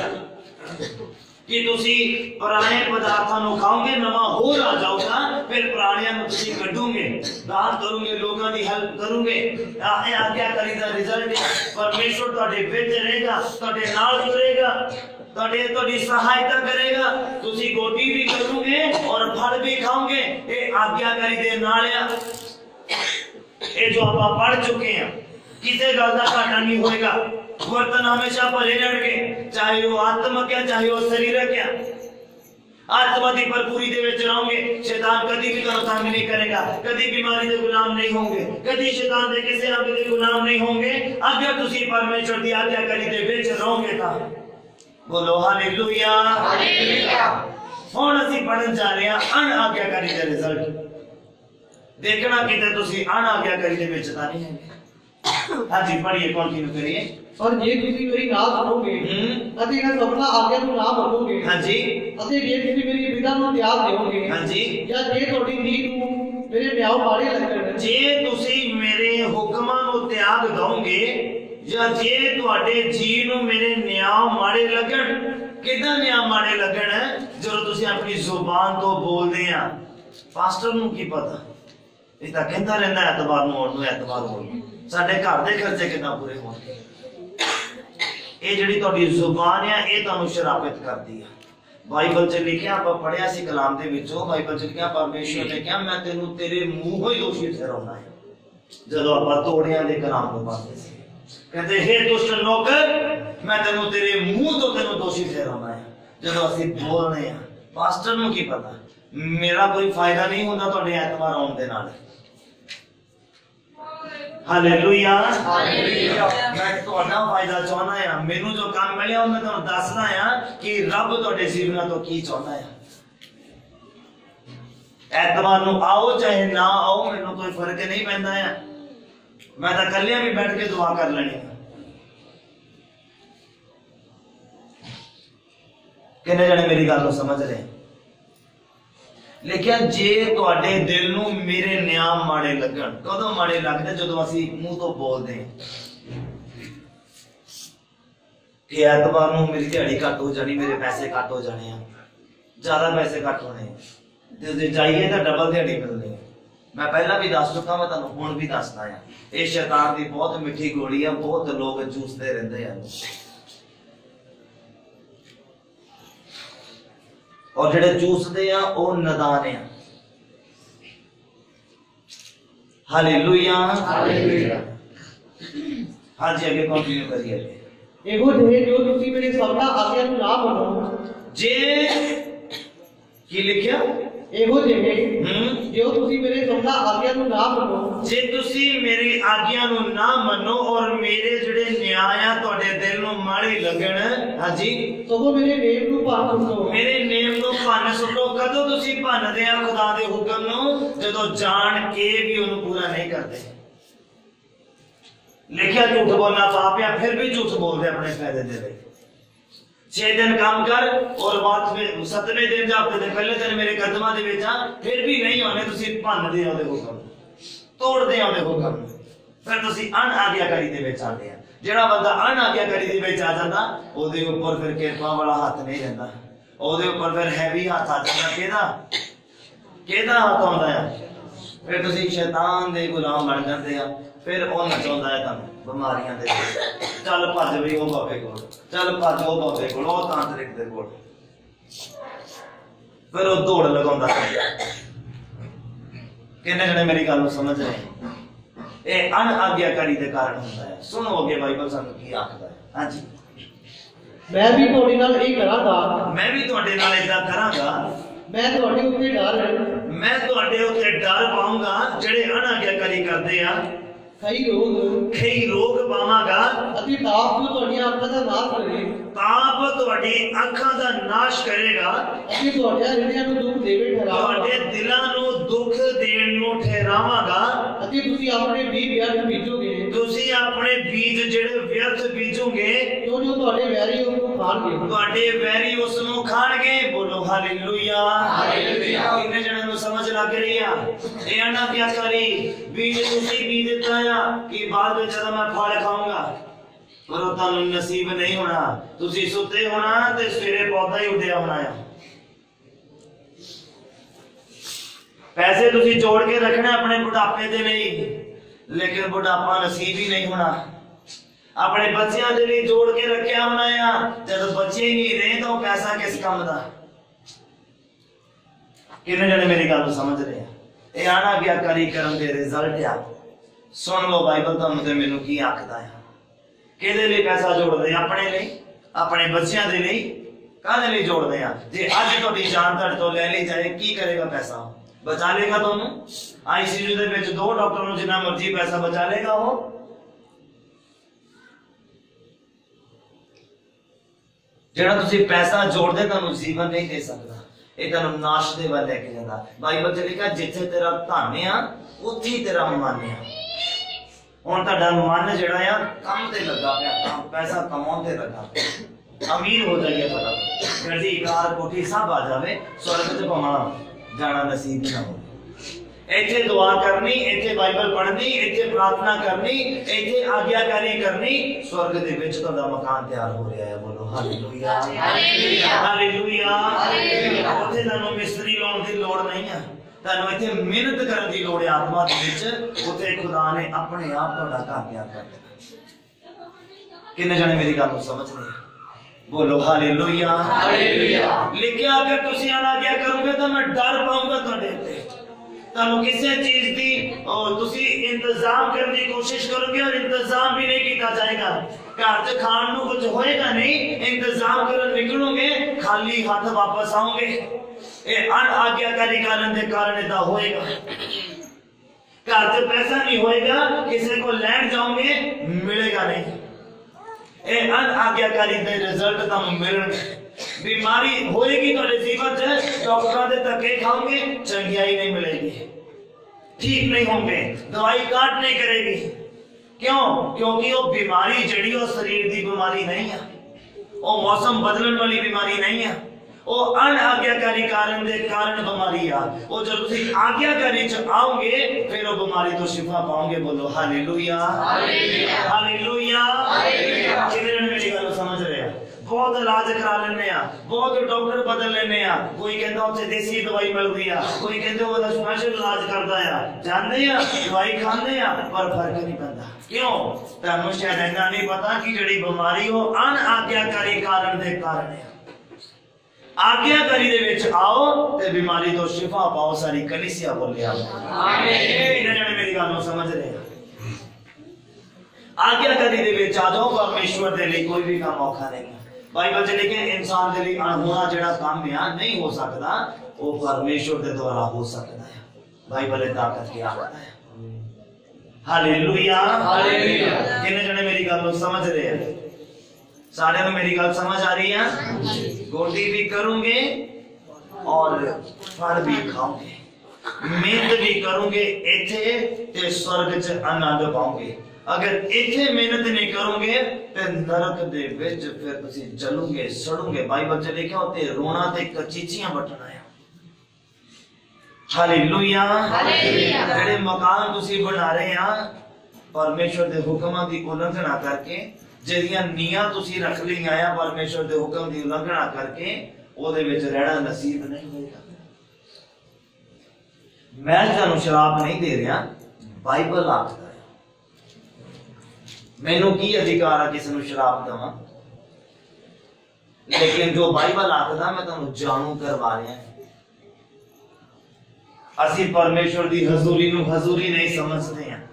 कि तुसी पुराने पदार्थां नु खाओगे, नवा होर आ जाओगा, फिर पुरानियां नु तुसी कढोगे, दान करोगे, लोकां दी हेल्प करोगे। ए आज्ञाकारी दा रिजल्ट परमेश्वर तुहाडे विच रहेगा, तुहाडे नाल जुड़ेगा, तुहाडी सहायता करेगा, तुसी गोदी भी करोगे और फल भी खाओगे। ये आज्ञाकारी दे नाल आ। ये जो आप पढ़ चुके हैं, किसी गल का घाटा नहीं होएगा। बर्तन हमेशा भरे रहणगे, चाहे वो आत्मक है चाहे वो शरीरक है। आत्मा की भरपूरी दे विच रहोगे, शैतान कभी भी तुहानू तंग नहीं करेगा, कभी बीमारी के गुलाम नहीं होंगे, कभी शैतान के किसी अंग के गुलाम नहीं होंगे, अगर तुसी परमेश्वर की आज्ञाकारी दे विच रहोगे तां। बोलो हालेलुया। हुण असीं पढ़न जा रहे हैं अन आज्ञाकारी दे रिजल्ट। देखना किते तुसी अन आज्ञाकारी दे विच तां नहीं है। हां जी, पढ़िए, कंटिन्यू करिए। और जे तुसी मेरी ना सुनोगे अते इन्हां सबना आज्ञा नूं ना मनोगे, हां जी, अते जे तुसी मेरी विधा नूं त्याग देओगे, हां जी, या जे तुहाडी नीत नूं मेरे न्याय माड़े लगण, जे तुसी मेरे हुक्मां नूं त्याग दोगे या जे तुहाडे जी नूं मेरे न्याय माड़े लगण। किदां न्याय माड़े लगण? जदों तुसी अपनी जुबान तो बोलदे आ। पास्टर नूं की पता, ਇਹ ਤਾਂ ਕਹਿੰਦਾ ਰਹਿੰਦਾ ਐਤਵਾਰ ਨੂੰ ਆਉਣ ਨੂੰ, ਐਤਵਾਰ ਹੋਣ ਨੂੰ। ਸਾਡੇ ਘਰ ਦੇ ਖਰਚੇ ਕਿੰਨਾ ਪੂਰੇ ਹੋਣਗੇ? ਇਹ ਜਿਹੜੀ ਤੁਹਾਡੀ ਜ਼ੁਬਾਨ ਆ, ਇਹ ਤੁਹਾਨੂੰ ਸ਼ਰਾਬਿਤ ਕਰਦੀ ਆ। ਬਾਈਬਲ 'ਚ ਲਿਖਿਆ, ਆਪਾਂ ਪੜਿਆ ਸੀ ਕਲਾਮ ਦੇ ਵਿੱਚੋਂ, ਬਾਈਬਲ 'ਚ ਲਿਖਿਆ ਪਰਮੇਸ਼ਵਰ ਨੇ ਕਿਹਾ ਮੈਂ ਤੈਨੂੰ ਤੇਰੇ ਮੂੰਹੋਂ ਹੀ ਦੋਸ਼ੀ ਠਹਿਰਾਉਣਾ ਹੈ। ਜਦੋਂ ਆਪਾਂ ਤੋੜਿਆਂ ਦੇ ਕਲਾਮ ਨੂੰ ਪੜ੍ਹਦੇ ਸੀ, ਕਹਿੰਦੇ ਹੇ ਦੁਸ਼ਟ ਨੌਕਰ, ਮੈਂ ਤੈਨੂੰ ਤੇਰੇ ਮੂੰਹ ਤੋਂ ਤੈਨੂੰ ਦੋਸ਼ੀ ਠਹਿਰਾਉਣਾ ਹੈ। ਜਦੋਂ ਅਸੀਂ ਬੋਲਦੇ ਆ, ਪਾਸਟਰ ਨੂੰ ਕੀ ਪਤਾ, ਮੇਰਾ ਕੋਈ ਫਾਇਦਾ ਨਹੀਂ ਹੁੰਦਾ ਤੁਹਾਡੇ ਐਤਵਾਰ ਆਉਣ ਦੇ ਨਾਲ। Hallelujah, hallelujah. मैं ਤੁਹਾਡਾ ਫਾਇਦਾ ਚਾਹੁੰਦਾ ਆ। ਮੈਨੂੰ ਜੋ ਕੰਮ ਮਿਲਿਆ ਉਹ ਮੈਂ ਤੁਹਾਨੂੰ ਦੱਸਦਾ ਆ ਕਿ ਰੱਬ ਤੁਹਾਡੇ ਜੀਵਨਾਂ ਤੋਂ ਕੀ ਚਾਹੁੰਦਾ ਆ। ਐਤਵਾਰ ਨੂੰ ਆਓ ਚਾਹੇ ਨਾ ਆਓ, ਮੈਨੂੰ ਕੋਈ ਫਰਕ ਨਹੀਂ ਪੈਂਦਾ ਆ। ਮੈਂ ਤਾਂ ਕੱਲਿਆਂ ਵੀ ਬੈਠ ਕੇ ਦੁਆ ਕਰ ਲੈਣੀ ਆ। ਕਿੰਨੇ ਜਣੇ ਮੇਰੀ ਗੱਲ ਨੂੰ ਸਮਝ ਰਹੇ? लेकिन जे तुहाडे दिल नूं मेरे न्याय माड़े लगण, कदों माड़े लगदे? जदों असीं मूंह तो बोलदे कि ऐतवार नूं मेरी दिहाड़ी घट हो जानी, मेरे पैसे घट हो जाने, ज्यादा पैसे घट होने, ते जाइए तो डबल दिहाड़ी मिलनी। मैं पहला भी दस चुका, मैं तुहानूं हुण भी दसदा आ। ये शैतान दी बहुत मिठी गोली है, बहुत लोग जूसदे रहिंदे आ। और जेड़े चूसदे आ ओ नदान आ। Hallelujah, hallelujah. हां जी, आगे कंटिन्यू करिए। एगो जे जो तुसी मेरे सबना आज्ञा नूं ना मनो, जे की लिखिया? एगो जे जो तुसी मेरे सबना आज्ञा नूं ना मनो, जे तुसी मेरी आज्ञा नूं ना मनो और मेरे जेड़े न्याय आ तुहाडे दिल नूं माड़े लगण, हां जी, तो वो मेरे नेम नूं भन्न सुटो। मेरे नेम नूं भन्न सुटो। कदों तुसी भन्नदे आ खुदा दे हुक्म नूं? जदों जान के भी उहनूं पूरा नहीं करदे। लिखिया झूठ बोलना पाप है, फिर भी झूठ बोलदे अपने फायदे दे लई। 6 दिन काम कर और बाद में 7वें दिन या हफ्ते दे पहले दिन मेरे कदमां दे विच आ, फिर भी नहीं होने। तुसी भन्नदे आ ओहदे हुक्म, तोड़दे आ ओहदे हुक्म, फिर तुसी अन आज्ञाकारी दे विच आंदे आ। ਜਿਹੜਾ ਬੰਦਾ ਅਣ ਆਗਿਆਕਾਰੀ ਦੇ ਵਿੱਚ ਆ ਜਾਂਦਾ, ਉਹਦੇ ਉੱਪਰ ਫਿਰ ਕਿਰਪਾ ਵਾਲਾ ਹੱਥ ਨਹੀਂ ਰਹਿੰਦਾ, ਉਹਦੇ ਉੱਪਰ ਫਿਰ ਹੈਵੀ ਹੱਥ ਆ ਜਾਂਦਾ। ਕਿਹਦਾ ਹੱਥ ਆਉਂਦਾ ਆ? ਫਿਰ ਤੁਸੀਂ ਸ਼ੈਤਾਨ ਦੇ ਗੁਲਾਮ ਬਣ ਜਾਂਦੇ ਆ। ਫਿਰ ਉਹ ਨਚਾਉਂਦਾ ਹੈ ਤੁਹਾਨੂੰ ਬਿਮਾਰੀਆਂ ਦੇ ਵਿੱਚ। ਚੱਲ ਭੱਜ ਵੀ ਉਹ ਬਾਬੇ ਕੋਲ, ਚੱਲ ਭੱਜ ਉਹ ਬਾਬੇ ਕੋਲ, ਉਹ ਤਾਂਤਰਿਕ ਦੇ ਕੋਲ। ਫਿਰ ਉਹ ਦੌੜ ਲਗਾਉਂਦਾ। ਕਿੰਨੇ ਜਣੇ ਮੇਰੀ ਗੱਲ ਨੂੰ ਸਮਝ ਰਹੇ? ਇਹ ਅਣ ਆਗਿਆਕਾਰੀ ਦੇ ਕਾਰਨ ਹੁੰਦਾ ਹੈ। ਸੁਣੋ ਅੱਗੇ ਬਾਈਬਲ ਸਾਨੂੰ ਕੀ ਆਖਦਾ ਹੈ। ਹਾਂਜੀ, ਮੈਂ ਵੀ ਤੁਹਾਡੇ ਨਾਲ ਇਹ ਕਰਾਂਗਾ, ਮੈਂ ਵੀ ਤੁਹਾਡੇ ਨਾਲ ਇਦਾਂ ਕਰਾਂਗਾ। ਮੈਂ ਤੁਹਾਡੇ ਉੱਤੇ ਡਰ ਪਾਉਂਗਾ ਜਿਹੜੇ ਅਣ ਆਗਿਆਕਾਰੀ ਕਰਦੇ ਆ। ਕਈ ਰੋਗ ਪਾਵਾਂਗਾ ਅਤੇ ਤਾਪ ਤੁਹਾਡੀਆਂ ਅੱਖਾਂ ਦਾ ਨਾਸ਼ ਕਰੇਗਾ। ਤਾਪ ਤੁਹਾਡੀ ਅੱਖਾਂ ਦਾ ਨਾਸ਼ ਕਰੇਗਾ ਅਤੇ ਤੁਹਾਡੇ ਹਿਰਦਿਆਂ ਨੂੰ ਦੁੱਖ ਦੇਵੇ ਠਹਿਰਾਵਾਂਗਾ। ਤੁਹਾਡੇ ਦਿਲਾਂ ਨੂੰ ਦੁੱਖ ਦੇਣ ਨੂੰ ਠਹਿਰਾਵਾਂਗਾ। ਅਤੇ ਤੁਸੀਂ ਆਪਣੇ ਬੀਜ ਵਿਅਰਥ ਬੀਜੋਗੇ, ਤੁਸੀਂ ਆਪਣੇ ਬੀਜ ਜਿਹੜੇ ਵਿਅਰਥ ਬੀਜੋਗੇ, ਜੋ ਤੁਹਾਡੇ ਵੈਰੀ ਉਸ ਨੂੰ ਖਾਣਗੇ, ਤੁਹਾਡੇ ਵੈਰੀ ਉਸ ਨੂੰ ਖਾਣਗੇ। ਬੋਲੋ ਹਾਲੇਲੂਇਆ, ਹਾਲੇਲੂਇਆ। ਕਿੰਨੇ ਜਣਿਆਂ ਨੂੰ समझ लग रही है ये ना क्या करी बीज तुसी बी दिता है कि बाद में जब मैं फल खाऊंगा पर वो तुहानू नसीब नहीं होना तुसी सुते होना ते सवेरे पौधा ही उड्डिया होना है पैसे तुसी जोड़ के रखने अपने बुढ़ापे दे लिए लेकिन बुढ़ापा नसीब ही नहीं होना अपने बच्चों के लिए जोड़ के रखा होना है जब बच्चे ही नहीं रहे तो पैसा किस काम का कितने जने मेरी गल समझ रहे हैं ये आना आज्ञाकारी करम दे रिजल्ट आ सुन लो बाइबल तुहानू ते मैनू की आखदा है किहदे लिए पैसा जोड़दे अपने लिए अपने बच्चों के लिए काहदे लिए जोड़दे हैं जे अज तुहाडी जान तुहाडे तो ले ली जाए की करेगा पैसा बचा लेगा तुहानू आईसीयू दे विच 2 डॉक्टर नू जिन्ना मर्जी पैसा बचा लेगा वो ਜਿਹੜਾ ਤੁਸੀਂ ਪੈਸਾ ਜੋੜਦੇ ਤੁਹਾਨੂੰ ਜੀਵਨ ਨਹੀਂ ਦੇ ਸਕਦਾ ਇਹ ਤੁਹਾਨੂੰ ਨਾਸ਼ ਦੇ ਵੱਲ ਲੈ ਕੇ ਜਾਂਦਾ ਬਾਈਬਲ ਚ ਲਿਖਿਆ ਜਿੱਥੇ ਤੇਰਾ ਧਨ ਆ ਉੱਥੇ ਹੀ ਤੇਰਾ ਮਨ ਆ ਹੁਣ ਤੁਹਾਡਾ ਮਨ ਜਿਹੜਾ ਆ ਕੰਮ ਤੇ ਲੱਗਾ ਪਿਆ ਪੈਸਾ ਕਮਾਉਣ ਤੇ ਲੱਗਾ ਪਿਆ ਅਮੀਰ ਹੋ ਜਾਈਏ ਫਟਾਫਟ ਗੱਡੀ ਕਾਰ ਕੋਠੀ ਸਭ ਆ ਜਾਵੇ ਸਵਰਗ ਚ ਪਵਾਂ ਜਾਣਾ ਨਸੀਬ ਨਾ ਹੋ ਇੱਥੇ ਦੁਆ ਕਰਨੀ ਇੱਥੇ ਬਾਈਬਲ ਪੜ੍ਹਨੀ ਇੱਥੇ ਪ੍ਰਾਰਥਨਾ ਕਰਨੀ ਇੱਥੇ ਆਗਿਆਕਾਰੀ ਕਰਨੀ ਸਵਰਗ ਦੇ ਵਿੱਚ ਤੁਹਾਡਾ ਮਕਾਨ ਤਿਆਰ ਹੋ ਰਿਹਾ ਹੈ ਬੋਲੋ ਹਾਲੇਲੂਇਆ ਹਾਲੇਲੂਇਆ ਹਾਲੇਲੂਇਆ ਉੱਥੇ ਤੁਹਾਨੂੰ ਮਿਸਤਰੀ ਲਾਉਣ ਦੀ ਲੋੜ ਨਹੀਂ ਹੈ ਤੁਹਾਨੂੰ ਇੱਥੇ ਮਿਹਨਤ ਕਰਨ ਦੀ ਲੋੜ ਹੈ ਆਤਮਾ ਦੇ ਵਿੱਚ ਉੱਥੇ ਖੁਦਾ ਨੇ ਆਪਣੇ ਆਪ ਤੁਹਾਡਾ ਘਰ ਤਿਆਰ ਕਰ ਦੇਣਾ ਕਿੰਨੇ ਜਣੇ ਮੇਰੀ ਗੱਲ ਨੂੰ ਸਮਝ ਰਹੇ बोलो हालेलुया हालेलुया लिखिया अगर तुसी आज्ञा करोगे तो मैं डर पाऊंगा तुहाडे ते तानू किसी चीज दी तुसी इंतजाम करने की कोशिश करोगे और इंतजाम भी नहीं किया जाएगा घर च खान नू कुछ होएगा नहीं इंतजाम करन निकलोगे खाली हाथ वापस आओगे ये अनाज्ञाकारी कारण दे कारण इदा होएगा घर च पैसा नहीं होएगा किसी को लैंड जाओगे मिलेगा नहीं आज्ञाकारी दे रिजल्ट तुहानू मिलणगे बीमारी होएगी तुहाडे जीवन च डॉक्टरां दे धक्के खाओगे चंगियाई नहीं मिलेगी ठीक नहीं होंगे दवाई काट नहीं करेगी क्यों क्योंकि वो बीमारी जड़ी वो शरीर दी बीमारी नहीं है वो मौसम बदलने वाली बीमारी नहीं है वो अनाज्ञाकारी कारण दे कारण बीमारी आ वो जब तुसी आज्ञाकारी च आओगे फिर वो बीमारी तो शिफा पाओगे बोलो हालेलुया हालेलुया हालेलुया हालेलुया कितने जने मेरी गल समझ रहे हैं बहुत इलाज करा लेने आ बहुत डॉक्टर बदल लेने आ कोई कहता उत्थे देसी दवाई मिलदी आ कोई कहते ओदा स्पेशल इलाज करदा आ जानदे आ दवाई खांदे आ पर फर्क नहीं पैंदा क्यों तुहानू शायद इन्ना नहीं पता कि जेड़ी बीमारी हो अनाज्ञाकारी कारण दे कारण है आज्ञाकारी दे विच आओ ते बीमारी तो शिफा पाओ सारी कलीसिया बोले आमीन इन्हां जने मेरी गल नु समझ रहे हैं आज्ञाकारी दे विच आ जाओ परमेश्वर दे लिए कोई भी काम औखा नहीं बाइबल च लिखे इंसान दे लिए अनहोना जेड़ा काम है नहीं हो सकता वो परमेश्वर दे द्वारा हो सकता है बाइबल ने ताकत की आखदा है हालेलुया हालेलुया कितने जने मेरी गल नु समझ रहे हैं सारे में मेरी गल समझ आ रही है गोटी भी करूंगे और फल भी खाओगे मेहनत भी करूंगे इथे ते स्वर्ग च आनंद पाओगे अगर इथे मेहनत नहीं करोगे ते नरक दे विच फिर तुसी जलोगे सड़ोगे बाइबल च लिखा होते रोना ते कचीचियां बटना है हालेलुया हालेलुया जेड़े मकान तुसी बना रहे हैं परमेश्वर दे हुक्मां दी उल्लंघना करके ਜਿਹੜੀਆਂ ਨੀਆਂ ਤੁਸੀਂ ਰੱਖ ਲਈਆਂ ਆ ਪਰਮੇਸ਼ਰ ਦੇ ਹੁਕਮ ਦੀ ਉਲੰਘਣਾ ਕਰਕੇ ਉਹਦੇ ਵਿੱਚ ਰਹਿਣਾ ਨਸੀਬ ਨਹੀਂ ਹੋਏਗਾ ਮੈਂ ਤੁਹਾਨੂੰ ਸ਼ਰਾਪ ਨਹੀਂ ਦੇ ਰਿਹਾ ਬਾਈਬਲ ਆਖਦਾ ਹੈ ਮੈਨੂੰ ਕੀ ਅਧਿਕਾਰ ਆ ਕਿਸੇ ਨੂੰ ਸ਼ਰਾਪ ਦੇਵਾਂ ਲੇਕਿਨ ਜੋ ਬਾਈਬਲ ਆਖਦਾ ਮੈਂ ਤੁਹਾਨੂੰ ਜਾਣੂ ਕਰਵਾ ਰਿਹਾ ਅਸੀਂ ਪਰਮੇਸ਼ਰ ਦੀ ਹਜ਼ੂਰੀ ਨੂੰ ਹਜ਼ੂਰੀ ਨਹੀਂ ਸਮਝਦੇ ਹਾਂ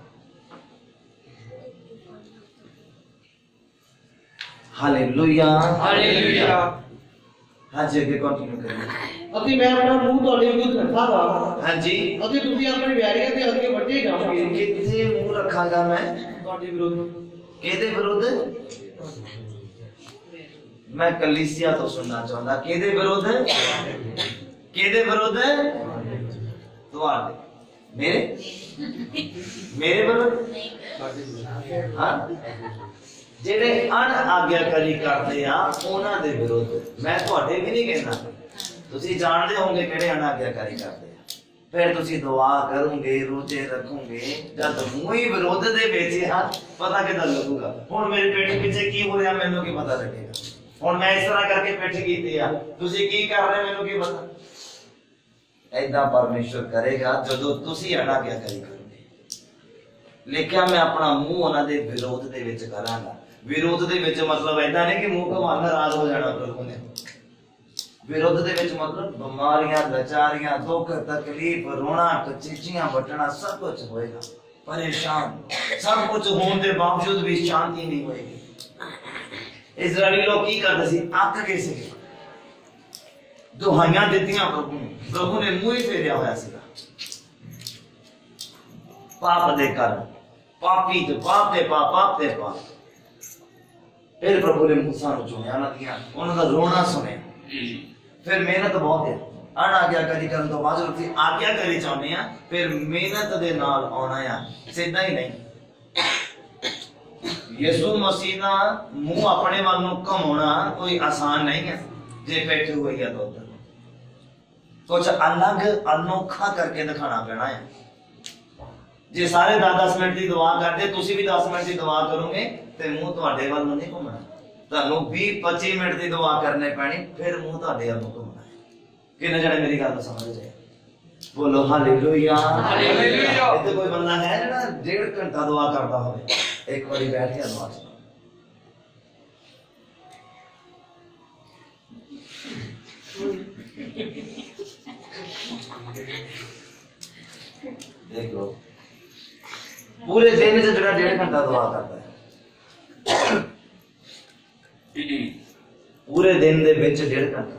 हालेलुया हालेलुया हाँ जी आगे कंटिन्यू करिए अभी मैं अपना मुंह ਤੁਹਾਡੇ ਵਿਰੁੱਧ ਰੱਖਾਂਗਾ हाँ जी ਅਤੇ ਤੁਸੀਂ ਆਪਣੇ ਵਿਆਹੀਆਂ ਦੇ ਅੱਗੇ ਵੱਡੇ ਜਾਓਗੇ कितने मुंह रखांगा मैं ਤੁਹਾਡੇ ਵਿਰੁੱਧ केदे विरुद्ध मैं कलीसिया तो सुनना चाहता केदे विरुद्ध तुम्हारे मेरे विरुद्ध हाँ ਜਿਹੜੇ ਅਨਾਗਿਆਕਾਰੀ ਕਰਦੇ ਆ ਉਹਨਾਂ ਦੇ ਵਿਰੁੱਧ ਮੈਂ ਤੁਹਾਡੇ ਵੀ ਨਹੀਂ ਕਹਿਣਾ ਤੁਸੀਂ ਜਾਣਦੇ ਹੋਵੋਗੇ ਕਿਹੜੇ ਅਨਾਗਿਆਕਾਰੀ ਕਰਦੇ ਆ फिर तुसी दुआ करोगे, रोजे रखोगे, जब मूंह ही विरोध दे विच है पता किदां लगूगा। हुण मेरी पेट पीछे की हो रहा मैनू की पता लगेगा। हुण मैं इस तरह करके पिठ कीती आ, तुसी की कर रहे मैनू की पता। ऐदा परमेश्वर करेगा जदों तुसी अनाज्ञाकारी करोगे। लिखिया मैं अपना मुंह उन्हां दे विरोध दे विच करांगा। विरोध दे विच मतलब ऐदा नहीं कि मुंह घुमा नाराज हो जाना प्रभु ने। विरोध दे विच मतलब बीमारियां, लाचारियां, दुख, तकलीफ, रोना, कचीचियां बटना सब कुछ होएगा। परेशान सब कुछ होने के बावजूद भी शांति नहीं होएगी। इजराइली लोग की करते सी, अक गए सी, दुहाइयां दित्तियां प्रभु ने मुंह ही फेरिया होया सीगा। पाप दे कारण पापी ते पाप दे पाप, पाप दे पाप। फिर प्रभु ने मूसा नूं चुनिया, उन्हां दा रोना सुनिया। फिर मेहनत बहुत है, अनाज्ञाकारी करन तो बाद फिर आज्ञाकारी चाहते हैं, फिर मेहनत दे नाल आना है। सीधा ही नहीं। यीशु मसीह दा मुंह अपने वाल नूं घुमाउणा कोई आसान नहीं है। जे बैठे हुए है तो कुछ अलग अनोखा करके दिखाना पैना है। जे सारे 10-10 मिनट की दुआ करते, तुसी भी 10 मिनट की दुआ करोगे तो मुंह तुहाडे वाल नूं नहीं घुमना। ਤੁਹਾਨੂੰ 20-25 ਮਿੰਟ ਦੀ ਦੁਆ ਕਰਨੇ ਪੈਣੀ, ਫਿਰ ਮੂੰਹ ਤੁਹਾਡੇ ਵੱਲ ਨੂੰ ਘੁੰਮਣਾ ਹੈ। ਕਿੰਨੇ ਜਣੇ ਮੇਰੀ ਗੱਲ ਸਮਝ ਰਹੇ? ਬੋਲੋ ਹਾਲੇਲੂਇਆ, ਹਾਲੇਲੂਇਆ। ਇੱਥੇ ਕੋਈ ਬੰਦਾ ਹੈ ਜਿਹੜਾ 1.5 ਘੰਟਾ ਦੁਆ ਕਰਦਾ ਹੋਵੇ? ਇੱਕ ਵਾਰੀ ਬੈਠ ਕੇ ਦੁਆ ਕਰੋ। देख लो पूरे दिन से जरा 1.5 घंटा दुआ करता है। पूरे दिन दे विच 1.5 घंटा,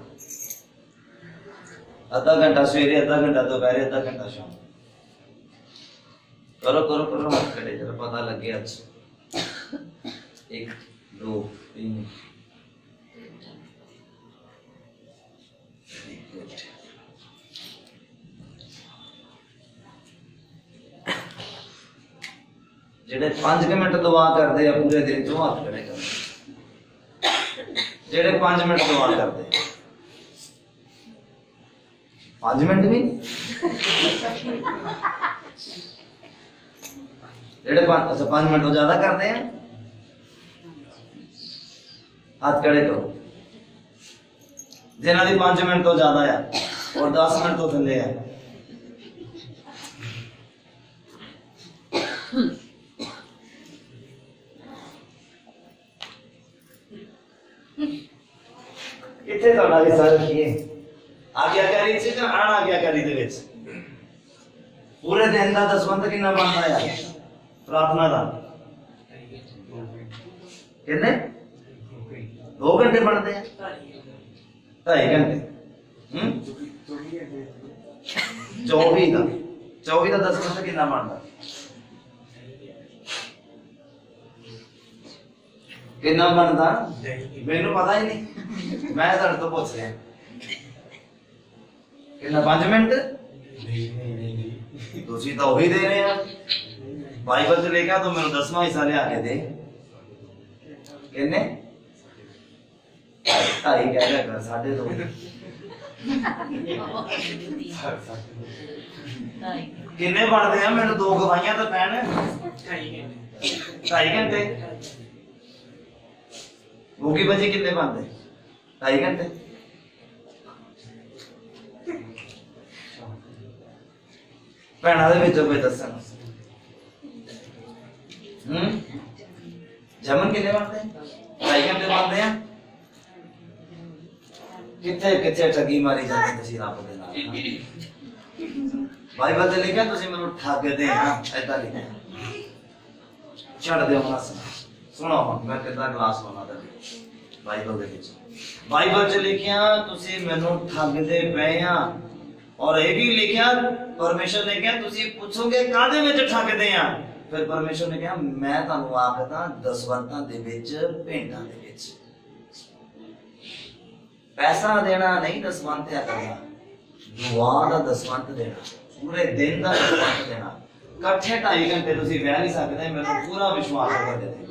आधा घंटा सवेरे, आधा घंटा दोपहर, आधा घंटा शाम। करो करो करो, हाथ खड़े जरा पता लगे। अच्छा 1 2 3 जेडे 5 मिनट दुआ करते हैं पूरे दिन चो हाथ खड़े कर। जेडे 5 मिनट दुआ करते 5 मिनट भी जेडे 5 मिनट तो ज्यादा करते हैं, हाथ खड़े करो। जिन्हों की 5 मिनट तो ज्यादा है और 10 मिनट तो थले है। किथे तुहाडा हिस्सा रखिए? आज्ञाकारी च जां अनाज्ञाकारी दे विच? पूरे दिन दा दसवंध कितना बनदा है प्रार्थना दा? कितने? 2 घंटे बनते हैं, 2.5 घंटे। 24 का दसवंध कितना बनदा? कितना बनदा? मैनू पता ही नहीं, मैं तुहाडे तो पूछ रहा। कितना? 5 मिनट? तुसी तो वही दे रहे हैं। बाइबल से लेके तो मेरे 10वां हिस्सा ले आके दे। कितने? 2.5 कह रहा कर, 2.5 किन्ने बनते हैं? मैंने 2 गवाहियां तो पैन 2.5 घंटे। भूखी बजी कितने बनते? 2.5 घंटे। भैणा दे विच कोई दसन जमन कितने बनते? 2.5 घंटे बनते हैं। कितने कितने ठगी मारी जाती तुसी रब दे नाल। बाइबल ते लिखा तुसी मैनू ठगदे हां, ऐदा लिखा। छड़ दे हुण सुनो मैं कितना क्लास लाना था बाइबल दे विच। बाइबल च लिखिया तुसी मैनू ठगदे पे आ, और ये भी लिखिया परमेश्वर ने कहा तुसी पूछोगे कादे विच ठगदे आ? फिर परमेश्वर ने कहा मैं तुहानू आखदा दसवंतां दे विच, भेंटां दे विच। पैसा देना नहीं दसवंत करना, दुआ दा दसवंत देना, पूरे दिन दा दसवंत देना। कट्ठे 2.5 घंटे तुसी बह नहीं सकदे, मैनू पूरा विश्वास है तुहाडे ते।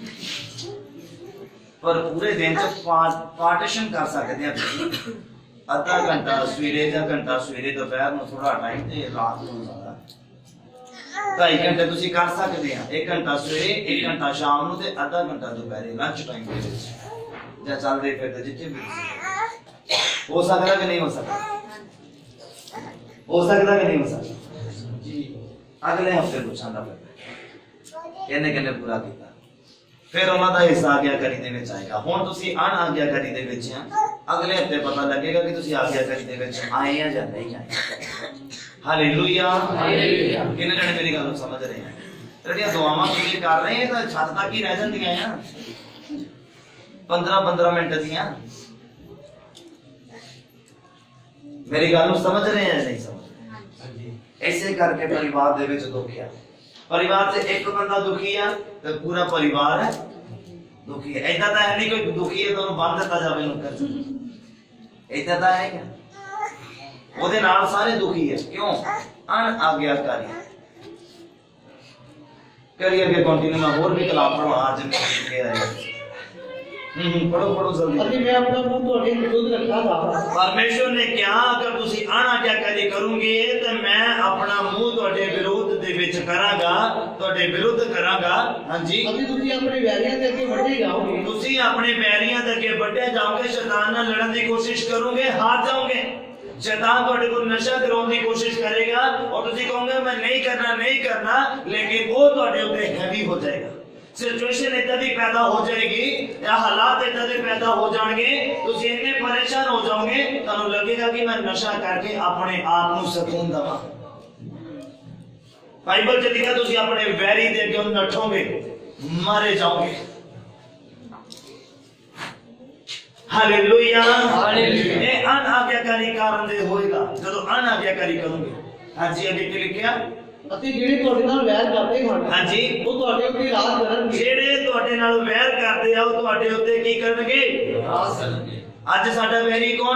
पर पूरे दिन च पार्टीशन कर सकते हैं। ਅੱਧਾ ਘੰਟਾ ਸਵੇਰੇ ਜਾਂ ਘੰਟਾ ਸਵੇਰੇ ਦੁਪਹਿਰ ਨੂੰ ਥੋੜਾ ਟਾਈਮ ਤੇ ਰਾਤ ਨੂੰ ਜ਼ਿਆਦਾ 2.5 ਘੰਟੇ ਤੁਸੀਂ ਕਰ ਸਕਦੇ ਆ 1 ਘੰਟਾ ਸਵੇਰੇ 1 ਘੰਟਾ ਸ਼ਾਮ ਨੂੰ ਤੇ ਅੱਧਾ ਘੰਟਾ ਦੁਪਹਿਰੇ ਲੰਚ ਟਾਈਮ ਦੇ ਵਿੱਚ ਜਾਂ ਚੱਲਦੇ ਫਿਰਦੇ ਜਿੱਥੇ ਵੀ ਹੋ ਸਕਦਾ ਕਿ ਨਹੀਂ ਹੋ ਸਕਦਾ ਕਿ ਨਹੀਂ ਹੋ ਸਕਦਾ ਜੀ ਅਗਲੇ ਹਫਤੇ ਪੁੱਛਾਂਗਾ ਫਿਰ ਕਿੰਨੇ ਪੂਰਾ ਕੀਤਾ ਫਿਰ ਉਹਨਾਂ ਦਾ ਹਿੱਸਾ ਆਗਿਆਕਾਰੀ ਦੇ ਵਿੱਚ ਆਏਗਾ ਹੁਣ ਤੁਸੀਂ ਅਣ ਆਗਿਆਕਾਰੀ ਦੇ ਵਿੱਚ ਆ ਅਗਲੇ ਹਫਤੇ ਪਤਾ ਲੱਗੇਗਾ ਕਿ ਤੁਸੀਂ ਆਗਿਆਕਾਰੀ ਦੇ ਵਿੱਚ ਆਏ ਆ ਜਾਂ ਨਹੀਂ ਆਏ ਹਾਲੇਲੂਇਆ ਹਾਲੇਲੂਇਆ ਕਿੰਨੇ ਜਣੇ ਮੇਰੀ ਗੱਲ ਨੂੰ ਸਮਝ ਰਹੇ ਆ ਜਿਹੜੀਆਂ ਦੁਆਵਾਂ ਤੁਸੀਂ ਕਰ ਰਹੇ ਆ ਤਾਂ ਛੱਤ ਤੱਕ ਹੀ ਰਹਿ ਜਾਂਦੀਆਂ ਆ 15 ਮਿੰਟ ਦੀਆਂ ਮੇਰੀ ਗੱਲ ਨੂੰ ਸਮਝ ਰਹੇ ਆ ਨਹੀਂ ਸਮਝ ऐसे करके परिवार दे विच दुख है परिवार से एक बंदा दुखी है तो पूरा परिवार है दुखी है ऐसा तो है नहीं कोई दुखी है तो बांध देता जावे नौकर ऐसा तो है क्या ओदे नाल सारे दुखी है क्यों अन आज्ञाकारी करियर के कंटिन्यू में और भी कलाम पढ़ो आज मैं के आया पढ़ो जल्दी अभी मैं अपना मुंह तोड़े विरोध रखा था परमेश्वर ने क्या अगर तुसी अनाज्ञाकारी करोगे तो मैं अपना मुंह तोड़े विरोध दे विच करांगा तोड़े विरुद्ध करांगा हां जी अभी तुसी अपने वैरियां दे अगे बढ़े जाओगे तुसी अपने वैरियां दे अगे बढ़े जाओगे शैतान नाल लड़न दी कोशिश करोगे हार जाओगे शैतान तोड़े को नशा कराउण दी कोशिश करेगा और तुसी कहोगे मैं नहीं करना लेकिन वो तोड़े ऊते हैवी हो जाएगा सिचुएशन इतना दी पैदा हो जाएगी या हालात इतना दे पैदा हो जाएंगे तुसी इतने परेशान हो जाओगे तनु लगेगा कि मैं नशा करके अपने आप को सुकून दवा बाइबल च लिखा तुसी अपने वैरी दे के नठोगे मारे जाओगे हालेलुया हालेलुया ये अनाज्ञाकारी कारण दे होएगा जब अनाज्ञाकारी करोगे हां जी आगे क्या लिखा ਅਤੇ ਜਿਹੜੇ ਤੁਹਾਡੇ ਨਾਲ ਵੈਰ ਕਰਦੇ ਹਨ ਹਾਂਜੀ ਉਹ ਤੁਹਾਡੇ ਉੱਤੇ ਰਾਜ ਕਰਨਗੇ ਜਿਹੜੇ ਤੁਹਾਡੇ ਨਾਲ ਵੈਰ ਕਰਦੇ ਆ ਉਹ ਤੁਹਾਡੇ ਉੱਤੇ ਕੀ ਕਰਨਗੇ ਰਾਜ ਕਰਨਗੇ ਅੱਜ ਸਾਡਾ ਵੈਰੀ ਕੌਣ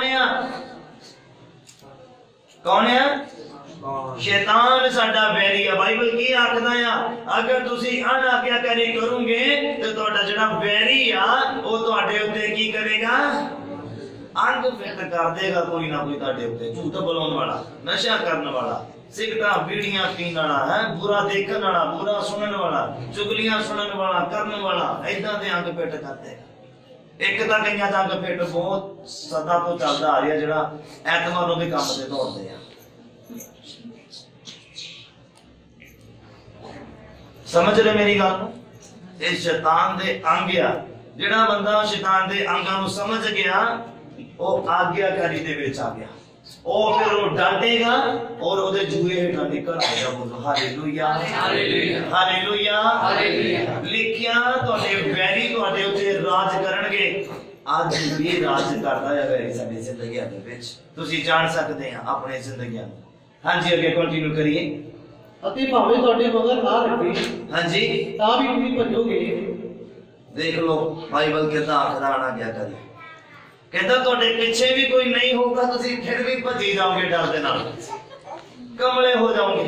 ਆ शैतान साडा वैरी है बाइबल की आखदा आ अगर तुसी अनाज्ञाकारी करोगे तो ਤੁਹਾਡਾ ਜਿਹੜਾ ਵੈਰੀ ਆ ਉਹ ਤੁਹਾਡੇ ਉੱਤੇ ਕੀ ਕਰੇਗਾ अंग फिट कर देगा कोई ना कोई ਤੁਹਾਡੇ ਉੱਤੇ ਝੂਠ ਬੋਲਣ ਵਾਲਾ ਨਸ਼ਾ ਕਰਨ ਵਾਲਾ सिगरेटा बीड़ियां पीने वाला है बुरा देखने वाला बुरा सुनने वाला चुगलियां सुनने वाला करने वाला ऐसा दे अंग पिट कर देगा एक ਤਾਂ ਕਈਆਂ ਦਾ ਅੰਗ ਪਿਟ ਬਹੁਤ ਸਦਾ ਤੋਂ ਚੱਲਦਾ ਆ ਰਿਹਾ ਜਿਹੜਾ ਐਤਵਾਰ ਨੂੰ ਵੀ ਕੰਮ ਤੇ ਦੌੜਦੇ ਆ ਸਮਝ ਰਹੇ ਮੇਰੀ ਗੱਲ ਨੂੰ ਇਹ ਸ਼ੈਤਾਨ ਦੇ ਅੰਗ ਆ ਜਿਹੜਾ ਬੰਦਾ ਸ਼ੈਤਾਨ ਦੇ ਅੰਗਾਂ ਨੂੰ ਸਮਝ ਗਿਆ ਉਹ ਆਗਿਆਕਾਰੀ ਦੇ ਵਿੱਚ ਆ ਗਿਆ ਉਹ ਫਿਰ ਉਹ ਡਾਂਟੇਗਾ ਔਰ ਉਹਦੇ ਜੂਏ ਹੇਠਾਂ ਨਿਕਲ ਆਏਗਾ ਬੋਲੋ ਹਾਲੇਲੂਇਆ ਹਾਲੇਲੂਇਆ ਹਾਲੇਲੂਇਆ ਹਾਲੇਲੂਇਆ ਲਿਖਿਆ ਤੁਹਾਡੇ ਵੈਰੀ ਤੁਹਾਡੇ ਉੱਤੇ ਰਾਜ ਕਰਨਗੇ ਅੱਜ ਵੀ ਰਾਜ ਕਰਦਾ ਹੈ ਵੈਰੀ ਸਾਡੀ ਜ਼ਿੰਦਗੀਆਂ ਦੇ ਵਿੱਚ ਤੁਸੀਂ ਜਾਣ ਸਕਦੇ ਆ ਆਪਣੇ ਜ਼ਿੰਦਗੀਆਂ ਨੂੰ ਹਾਂਜੀ ਅੱਗੇ ਕੰਟੀਨਿਊ ਕਰੀਏ ਅਤੇ ਭਾਵੇਂ ਤੁਹਾਡੇ ਮਗਰ ਨਾ ਲੱਗੇ ਹਾਂਜੀ ਤਾਂ ਵੀ ਤੁਸੀਂ ਭੱਜੋਗੇ ਦੇਖ ਲਓ ਬਾਈਬਲ ਕਿਦਾਂ ਆਖਦਾ ਨਾ ਗਿਆ ਕਰੀ कहता ਤੁਹਾਡੇ ਪਿੱਛੇ ਵੀ ਕੋਈ ਨਹੀਂ ਹੋਊਗਾ ਤੁਸੀਂ ਫਿਰ ਵੀ ਭੱਜੀ ਜਾਓਗੇ ਡਰ ਦੇ ਨਾਲ ਕਮਲੇ ਹੋ ਜਾਓਗੇ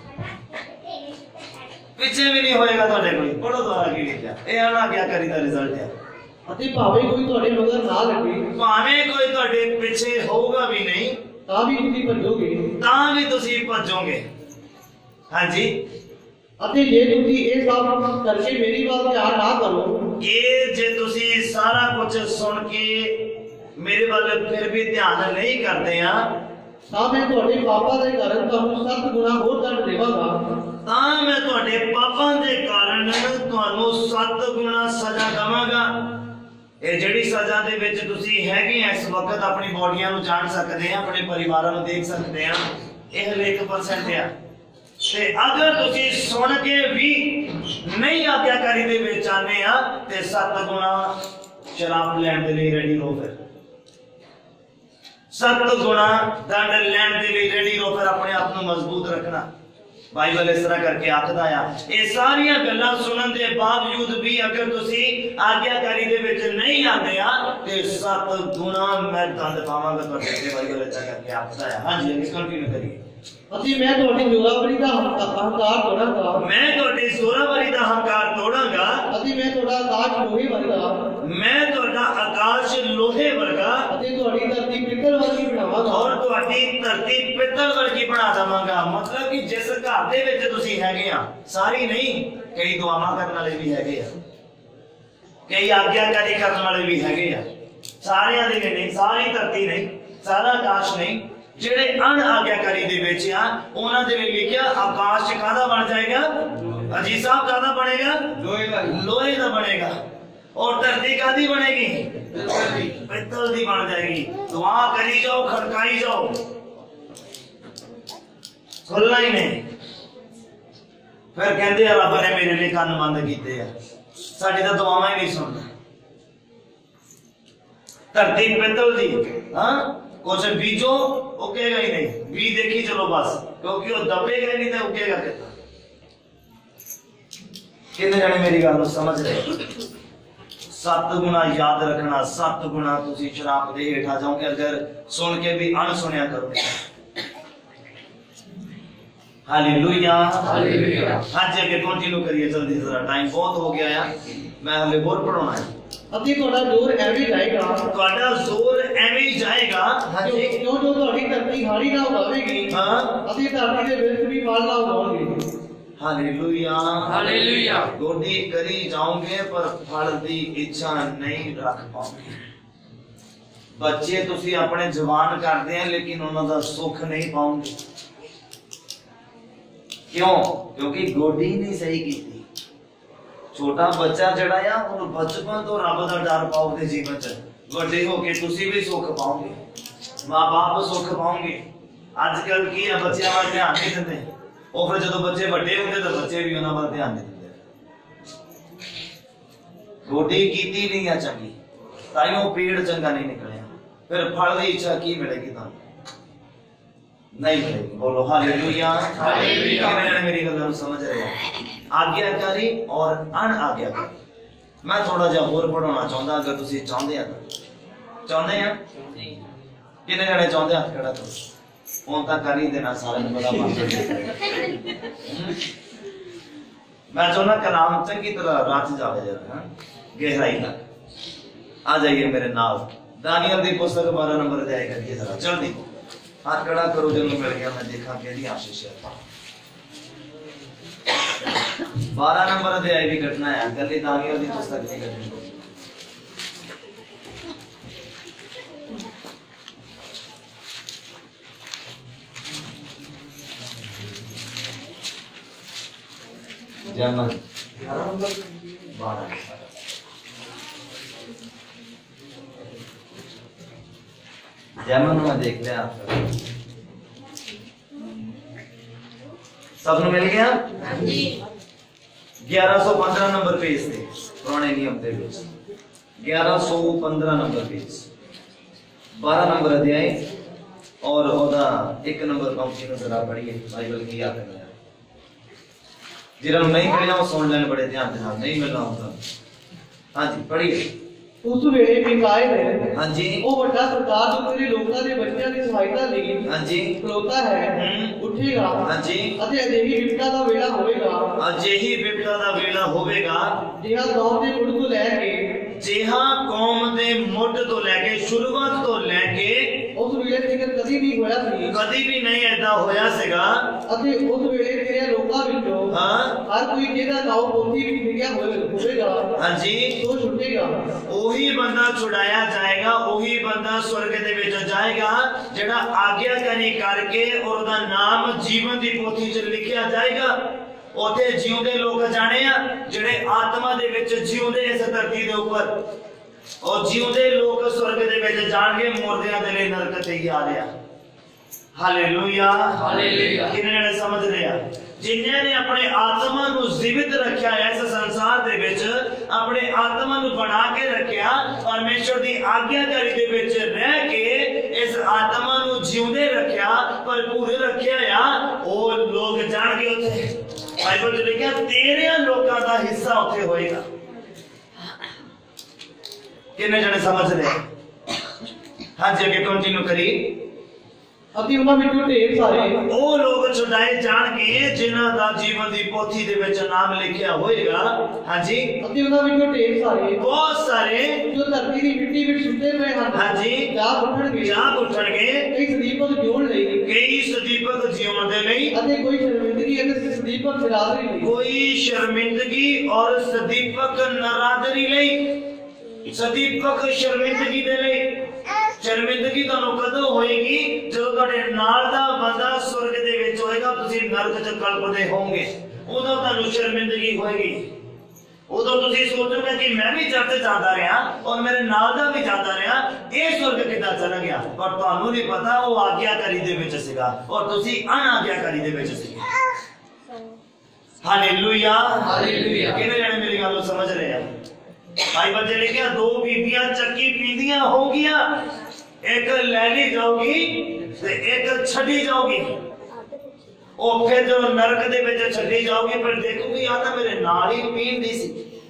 ਪਿੱਛੇ ਵੀ ਨਹੀਂ ਹੋਏਗਾ ਤੁਹਾਡੇ ਕੋਈ ਪੜੋ ਦੁਆਰਾ ਕੀ ਲਿਖਿਆ ਇਹ ਅਨਾਗਿਆਕਾਰੀ ਦਾ ਰਿਜ਼ਲਟ ਹੈ ਅਤੇ ਭਾਵੇਂ ਕੋਈ ਤੁਹਾਡੇ ਮਗਰ ਨਾ ਲੱਗੇ ਭਾਵੇਂ ਕੋਈ ਤੁਹਾਡੇ ਪਿੱਛੇ ਹੋਊਗਾ ਵੀ ਨਹੀਂ ਤਾਂ ਵੀ ਤੁਸੀਂ ਭੱਜੋਗੇ ਹਾਂਜੀ ਅਤੇ ਜੇ ਤੁਸੀਂ ਇਹ ਸਭ ਕਰਕੇ ਮੇਰੀ ਵੱਲ ਧਿਆਨ ਨਾ ਕਰੋ ਇਹ ਜੇ ਤੁਸੀਂ ਸਾਰਾ ਕੁਝ ਸੁਣ ਕੇ मेरे वाले फिर भी ध्यान नहीं करते हैं ਤਾਂ ਮੈਂ ਤੁਹਾਡੇ ਪਾਪਾਂ ਦੇ ਕਾਰਨ ਤੁਹਾਨੂੰ 7 ਗੁਣਾ ਹੋਰ ਦੰਡ ਦੇਵਾਂਗਾ ਤਾਂ ਮੈਂ ਤੁਹਾਡੇ ਪਾਪਾਂ ਦੇ ਕਾਰਨ ਤੁਹਾਨੂੰ 7 ਗੁਣਾ ਸਜ਼ਾ ਦਵਾਂਗਾ ਇਹ ਜਿਹੜੀ ਸਜ਼ਾ ਦੇ ਵਿੱਚ ਤੁਸੀਂ ਹੈਗੇ ਆ ਇਸ ਵਕਤ ਆਪਣੀ ਬੋਡੀਆਂ ਨੂੰ ਜਾਣ ਸਕਦੇ ਆ ਆਪਣੇ ਪਰਿਵਾਰਾਂ ਨੂੰ ਦੇਖ ਸਕਦੇ ਆ ਇਹ ਹਲੇ 1% ਆ ਤੇ ਅਗਰ ਤੁਸੀਂ ਸੁਣ ਕੇ ਵੀ ਨਹੀਂ ਆਗਿਆਕਾਰੀ ਦੇ ਵਿੱਚ ਆਨੇ ਆ ਤੇ 7 ਗੁਣਾ ਸ਼ਰਾਬ ਲੈਣ ਦੇ ਲਈ ਰੈਡੀ ਰਹੋ ਫਿਰ 7 गुना दंड लैण दे लई रेडी रहो फिर अपने आप को मजबूत रखना बाइबल इस तरह करके आखदा है ये सारियां गल्लां सुनन दे बावजूद भी अगर तुसी आज्ञाकारी दे विच नहीं आंदे आ ते 7 गुना मैं दंड पावांगा तुहाडे ते बाइबल इस तरह करके आखदा है हां जी अगे कंटिन्यू करिए ਅਸੀਂ ਮੈਂ ਤੁਹਾਡੀ ਜ਼ੋਰਾਵਰੀ ਦਾ ਹੰਕਾਰ ਤੋੜਾਂਗਾ मैं ਤੁਹਾਡੀ ਜ਼ੋਰਾਵਰੀ ਦਾ ਹੰਕਾਰ ਤੋੜਾਂਗਾ ਅਸੀਂ ਮੈਂ ਤੁਹਾਡਾ ਆਕਾਸ਼ ਲੋਹੇ ਵਰਗਾ मैं तुहाडा आकाश लोहे वर्गा ਅਤੇ ਤੁਹਾਡੀ ਧਰਤੀ ਪਿੱਤਲ ਵਰਗੀ ਬਣਾਵਾਂਗਾ और तुहाडी धरती पित्तल वर्गी बना देवांगा। मतलब कि जिस घर दे विच तुसीं हैगे आ, सारी नहीं, कई दुआवां करन वाले भी हैगे आ, कई आग्याकारी करन वाले भी हैगे आ, सारियां दे नहीं, सारी धरती नहीं, सारा आकाश नहीं, ਜਿਹੜੇ ਅਣ ਆਗਿਆਕਾਰੀ ਦੇ ਵਿੱਚ ਆ ਉਹਨਾਂ ਦੇ ਲਈ ਲਿਖਿਆ ਆਕਾਸ਼ ਕਾਹਦਾ ਬਣ ਜਾਏਗਾ? ਅਜੀ ਸਾਹਿਬ ਕਾਹਦਾ ਬਣੇਗਾ? ਲੋਹੇ ਦਾ ਬਣੇਗਾ। और धरती कादी बनेगी? पित्तल दी बन जाएगी। दुआ करी जाओ, खड़काई जाओ, खुलना ही नहीं। फिर कहते हैं रब ने मेरे लिए कान बंद किए है, साडी तां दुआवां ही नहीं सुनदा। धरती पित्तल दी, हाँ कुछ बीजो उगेगा ही नहीं, बीज देखी चलो बस, क्योंकि वो दबेगा ही नहीं तो उगेगा कितना। कितने जने मेरी गल समझ रहे? 7 गुना याद रखना, 7 गुना तुसी शराब दे हेठ आ जाओगे अगर सुन के भी अनसुनिया करोगे। Hallelujah, hallelujah. आज आगे कंटिन्यू करिए जल्दी, जरा टाइम बहुत हो गया है, मैं हमें और पढ़ाना है। ਅਤੇ ਤੁਹਾਡਾ ਜ਼ੋਰ ਐਵੇਂ ਜਾਏਗਾ, ਤੁਹਾਡਾ ਜ਼ੋਰ ਐਵੇਂ ਜਾਏਗਾ। ਹਾਂਜੀ, ਕਿਉਂ ਜੋ ਤੁਹਾਡੀ ਧਰਤੀ ਹਾੜੀ ਨਾ ਉਗਾਵੇਗੀ, ਹਾਂ, ਅਤੇ ਧਰਤੀ ਦੇ ਵਿੱਚ ਵੀ ਫਲ ਨਾ ਉਗਾਉਣਗੇ। Hallelujah, hallelujah. गोदी करी जाओगे पर फल दी इच्छा नहीं रख पाओगे। बच्चे तुसी अपने जवान करते हैं लेकिन उन्होंने सुख नहीं पाओगे। क्यों? क्योंकि गोदी नहीं सही की। छोटा बच्चा जड़ा आ उन्हें बचपन तो रब का डर पाओगे जीवन च, बड़े होके तुसी भी सुख पाओगे, मां बाप सुख पाओगे। अजकल की है बच्चों वाल ध्यान नहीं देते, और फिर जो बच्चे बड़े होंगे तो बच्चे भी उन्होंने वाल ध्यान नहीं देते। रोटी कीती नहीं है चंगी, ताइयों पेड़ चंगा नहीं निकलिया, फिर फल की इच्छा की मिलेगी? नहीं मिलेगी। बोलो हालेलुया, हालेलुया। मेरी गल समझ रहे हैं? आज्ञाकारी और अन आज्ञाकारी। मैं थोड़ा जा होर पढ़ाना चाहता, अगर तुसी चाहते हैं चाहते हैं कितने जने चाहते हाथ खड़ा करो। फोन तक कर ही देना सारे बड़ा मैं चाहना कलाम चंगी तरह रच जाए जरा गहराई तक। आ जाइए मेरे नाल, दानियल की पुस्तक 12 नंबर अध्याय करिए जरा जल्दी। हाथ खड़ा करो जो मिल गया, मैं देखा केड़ी आशीष है। 12 नंबर अध्याय की घटना है, गली दानियल की पुस्तक की घटना। जमन 12 जमन में देख लिया आप सब मिल गया। 1115 नंबर पेज से पुराने नियम के 1115 नंबर पेज 12 नंबर अध्याय और ओदा 1 नंबर पंक्ति में जरा पढ़िए, बाइबल की याद है। जिन्होंने नहीं पढ़िया वो सुन लेने बड़े ध्यान से, नहीं मिलना होता। हाँ जी पढ़िए। उस वेले मिकाएल है, हाँ जी, वो बड़ा सरकार जो तेरे लोगों के बच्चों की सहायता लेगी, हाँ जी, खलोता है, उठेगा, हाँ जी, अते अजेही विपदा दा वेला होवेगा, अजेही विपदा दा वेला होवेगा, जिहा कौम दे मुੱਢ ਤੋਂ ਲੈ ਕੇ, जिहा कौम दे मुੱਢ ਤੋਂ ਲੈ ਕੇ, शुरुआत ਤੋਂ ਲੈ ਕੇ उस वेले तक कभी भी होया नहीं, कभी भी नहीं ऐसा होया सीगा। अते उस वेले तेरे लोकां विचों, हां, हर कोई जेदा नाम पोथी विच लिखिया होवेगा, हां जी, तो छुटेगा। ओही बंदा छुड़ाया जाएगा, ओही बंदा स्वर्ग दे विच जाएगा जेड़ा आज्ञाकारी करके और ओदा नाम जीवन दी पोथी च लिखिया जाएगा। ओथे जीउंदे लोग जाने आ जेड़े आत्मा दे विच जीउंदे इस धरती दे ऊपर, और जीउंदे लोग स्वर्ग दे विच जाणगे, मुर्दियां दे लई नरक तैयार आ। Hallelujah, hallelujah. किन्ने समझ रहे आ? जिन्हें ने अपने आत्मा को जीवित रखा है इस संसार दे विच, अपने आत्मा को बना के रखा, परमेश्वर की आज्ञाकारी दे विच रह के इस आत्मा को जीवंदे रखा, पर पूरे रखा या वो लोग जान के उथे बाइबल च लिखा तेरे लोगों का हिस्सा उथे होएगा। किन्ने जने समझ रहे? हाँ जी आगे कंटिन्यू करिए। ਅਤੇ ਉਹਨਾਂ ਵਿੱਚੋਂ ਢੇਰ ਸਾਰੇ ਉਹ ਲੋਕ ਛੁਡਾਏ ਜਾਣਗੇ ਜਿਨ੍ਹਾਂ ਦਾ ਜੀਵਨ ਦੀ ਪੋਥੀ ਦੇ ਵਿੱਚ ਨਾਮ ਲਿਖਿਆ ਹੋਏਗਾ। ਹਾਂਜੀ। ਅਤੇ ਉਹਨਾਂ ਵਿੱਚੋਂ ਢੇਰ ਸਾਰੇ ਬਹੁਤ ਸਾਰੇ ਜੋ ਧਰਤੀ ਦੀ ਮਿੱਟੀ ਵਿੱਚ ਸੁੱਤੇ ਪਏ ਹਨ ਹਾਂਜੀ ਜਾਗ ਉੱਠਣਗੇ ਕਈ ਸਦੀਪਕ ਜਿਉਣ ਲਈ ਕਈ ਸਦੀਪਕ ਜਿਉਣ ਦੇ ਲਈ ਅਤੇ ਕੋਈ ਸ਼ਰਮਿੰਦਗੀ ਅਤੇ ਸਦੀਪਕ ਬਰਾਦਰੀ ਲਈ ਕੋਈ ਸ਼ਰਮਿੰਦਗੀ ਔਰ ਸਦੀਪਕ ਨਰਾਦਰੀ ਲਈ। ਸਦੀਪਕ ਸ਼ਰਮਿੰਦਗੀ ਦੇ ਲਈ। ਸ਼ਰਮਿੰਦਗੀ ਤੁਹਾਨੂੰ ਕਦੋਂ ਹੋਏਗੀ? ਜਦੋਂ ਤੁਹਾਡੇ ਨਾਲ ਦਾ ਬੰਦਾ ਸੁਰਗ ਦੇ ਵਿੱਚ ਹੋਏਗਾ, ਤੁਸੀਂ ਨਰਕ 'ਚ ਕਲਪਦੇ ਹੋਵੋਗੇ, ਉਦੋਂ ਤੁਹਾਨੂੰ ਸ਼ਰਮਿੰਦਗੀ ਹੋਏਗੀ। ਉਦੋਂ ਤੁਸੀਂ ਸੋਚੋਗੇ ਕਿ ਮੈਂ ਵੀ ਚਰਚ ਜਾਂਦਾ ਰਿਹਾ ਔਰ ਮੇਰੇ ਨਾਲ ਦਾ ਵੀ ਜਾਂਦਾ ਰਿਹਾ, ਇਹ ਸੁਰਗ ਕਿੱਦਾਂ ਚਲਾ ਗਿਆ? ਪਰ ਤੁਹਾਨੂੰ ਨਹੀਂ ਪਤਾ ਉਹ ਆਗਿਆਕਾਰੀ ਦੇ ਵਿੱਚ ਸੀਗਾ ਔਰ ਤੁਸੀਂ ਅਨਾਗਿਆਕਾਰੀ ਦੇ ਵਿੱਚ ਸੀਗੇ। Hallelujah hallelujah. ਕਿਹਨੇ ਜਾਣੇ ਮੇਰੀ ਗੱਲ ਨੂੰ ਸਮਝ ਰਹੇ ਆ? ਬਾਈਬਲ 'ਚ ਲਿਖਿਆ ਦੋ ਬੀਬੀਆਂ ਚੱਕੀ ਪੀਂਦੀਆਂ ਹੋਗੀਆਂ, ਇੱਕ ਲੈ ਲਈ ਜਾਊਗੀ ਤੇ ਇੱਕ ਛੱਡੀ ਜਾਊਗੀ। ਉਹ ਫਿਰ ਜਦੋਂ ਨਰਕ ਦੇ ਵਿੱਚ ਛੱਡੀ ਜਾਊਗੀ ਫਿਰ ਦੇਖੂਗੀ ਆ ਤਾਂ ਮੇਰੇ ਨਾਲ ਹੀ ਪੀਂਦੀ ਸੀ।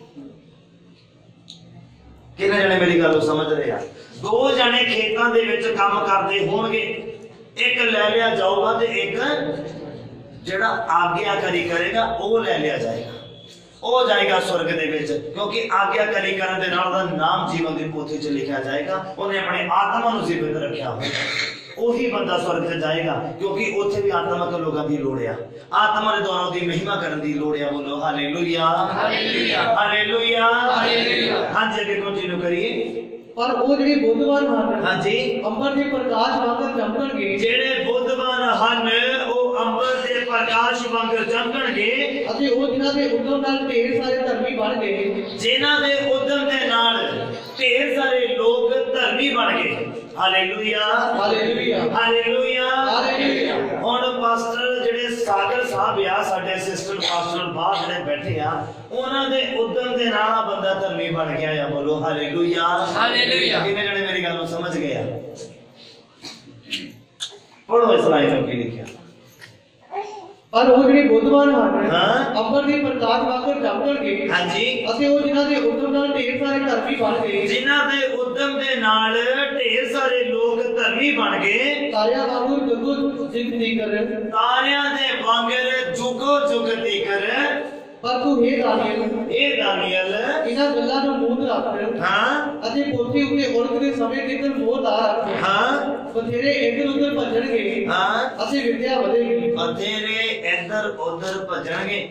ਕਿੰਨੇ ਜਣੇ ਮੇਰੀ ਗੱਲ ਨੂੰ ਸਮਝ ਰਹੇ ਆ? ਦੋ ਜਣੇ ਖੇਤਾਂ ਦੇ ਵਿੱਚ ਕੰਮ ਕਰਦੇ ਹੋਣਗੇ, ਇੱਕ ਲੈ ਲਿਆ ਜਾਊਗਾ ਤੇ ਇੱਕ ਜਿਹੜਾ ਆਗਿਆਕਾਰੀ ਕਰੇਗਾ ਉਹ ਲੈ ਲਿਆ ਜਾਏਗਾ, ਉਹ ਜਾਏਗਾ ਸੁਰਗ ਦੇ ਵਿੱਚ, ਕਿਉਂਕਿ ਆਗਿਆਕਾਰੀ ਕਰਨ ਦੇ ਨਾਲ ਉਹਦਾ ਨਾਮ ਜੀਵਨ ਦੀ ਪੋਥੀ 'ਚ ਲਿਖਿਆ ਜਾਏਗਾ। ਉਹਨੇ ਆਪਣੇ ਆਤਮਾ ਨੂੰ ਜੀਵਿਤ ਰੱਖਿਆ ਹੋਵੇਗਾ, ਉਹੀ ਬੰਦਾ ਸੁਰਗ 'ਚ ਜਾਏਗਾ, ਕਿਉਂਕਿ ਉੱਥੇ ਵੀ ਆਤਮਕ ਲੋਕਾਂ ਦੀ ਲੋੜ ਆ, ਆਤਮਾ ਦੇ ਦੁਆਰਾ ਉਹਦੀ ਮਹਿਮਾ ਕਰਨ ਦੀ ਲੋੜ ਆ। ਬੋਲੋ ਹਾਲੇਲੂਇਆ ਹਾਲੇਲੂਇਆ ਹਾਲੇਲੂਇਆ ਹਾਲੇਲੂਇਆ। ਹਾਂਜੀ ਅੱਗੇ ਕੰਟੀਨਿਊ ਕਰੀਏ। ਪਰ ਉਹ ਜਿਹੜੇ ਬੁੱਧਵਾਨ ਹਨ ਹਾਂਜੀ ਅੰਬਰ ਦੇ ਪ੍ਰਕਾਸ਼ ਵਾਂਗ ਚਮਕਣਗੇ। ਜਿਹੜੇ ਬੁੱਧਵਾਨ ਹਨ ਉਹ ਅੰਬਰ ਦੇ ਪ੍ਰਕਾਸ਼ ਵਾਂਗ ਚਮਕਣਗੇ। ਅਤੇ ਉਹ ਜਿਨ੍ਹਾਂ ਦੇ ਉਦਮ ਨਾਲ ਢੇਰ ਸਾਰੇ ਧਰਮੀ ਬਣ ਗਏ। ਜਿਨ੍ਹਾਂ ਦੇ ਉਦਮ ਦੇ ਨਾਲ ਢੇਰ ਸਾਰੇ ਲੋਕ ਧਰਮੀ ਬਣ ਗਏ। Hallelujah hallelujah hallelujah hallelujah. ਹੁਣ ਪਾਸਟਰ ਜਿਹੜੇ ਸਾਗਰ ਸਾਹਿਬ ਆ, ਸਾਡੇ ਅਸਿਸਟੈਂਟ ਪਾਸਟਰ ਬਾਹਰ ਜਿਹੜੇ ਬੈਠੇ ਆ, ਉਹਨਾਂ ਦੇ ਉਦਮ ਦੇ ਨਾਲ ਬੰਦਾ ਧਰਮੀ ਬਣ ਗਿਆ ਆ। ਬੋਲੋ ਹਾਲੇਲੂਇਆ ਹਾਲੇਲੂਇਆ। ਕਿੰਨੇ ਜਣੇ ਮੇਰੀ ਗੱਲ ਨੂੰ ਸਮਝ ਗਏ ਆ? ਪੜੋ ਇਸ ਲਾਈਨ ਨੂੰ ਕੀ ਲਿਖਿਆ। ਪਰ ਉਹ ਜਿਹੜੇ ਬੁੱਧਵਾਨ ਹਨ ਹਾਂ ਅੰਬਰ ਦੇ ਪ੍ਰਕਾਸ਼ ਵਾਂਗ ਚਮਕਣਗੇ। ਹਾਂਜੀ। ਅਤੇ ਉਹ ਜਿਨ੍ਹਾਂ ਦੇ ਉਦਮ ਨਾਲ ਢੇਰ ਸਾਰੇ ਧਰਮੀ ਬਣ ਗਏ। ਜਿਨ੍ਹਾਂ ਦੇ ਉਦਮ ਦੇ ਨਾਲ ਢੇਰ ਸਾਰੇ ਲੋਕ ਧਰਮੀ ਬਣ ਗਏ। ਤਾਰਿਆਂ ਵਾਂਗੂ ਜੁਗੋ ਜੁਗ ਤੀਕਰ। ਤਾਰਿਆਂ ਦੇ ਵਾਂਗਰ ਜੁਗੋ ਜੁਗ ਤੀਕਰ। ਪਰ ਤੂੰ ਇਹ ਦਾਨੀਏਲ ਇਹਨਾਂ ਗੱਲਾਂ ਨੂੰ ਮੂੰਹ ਰੱਖ। ਹਾਂ। ਅਤੇ ਪੋਥੀ ਉੱਤੇ ਉਲਟਦੇ ਸਮੇਂ ਤੱਕ ਮੋਹਰ ਲਾ ਰੱਖ। ਹਾਂ। ਬਥੇਰੇ ਇੱਧਰ ਉੱਧਰ ਭੱਜਣਗੇ। ਹਾਂ। ਅਤੇ ਵਿਦਿਆ ਵਧੇਗੀ। ਬਥੇਰੇ ਇੱਧਰ ਉੱਧਰ ਭੱਜਣਗੇ।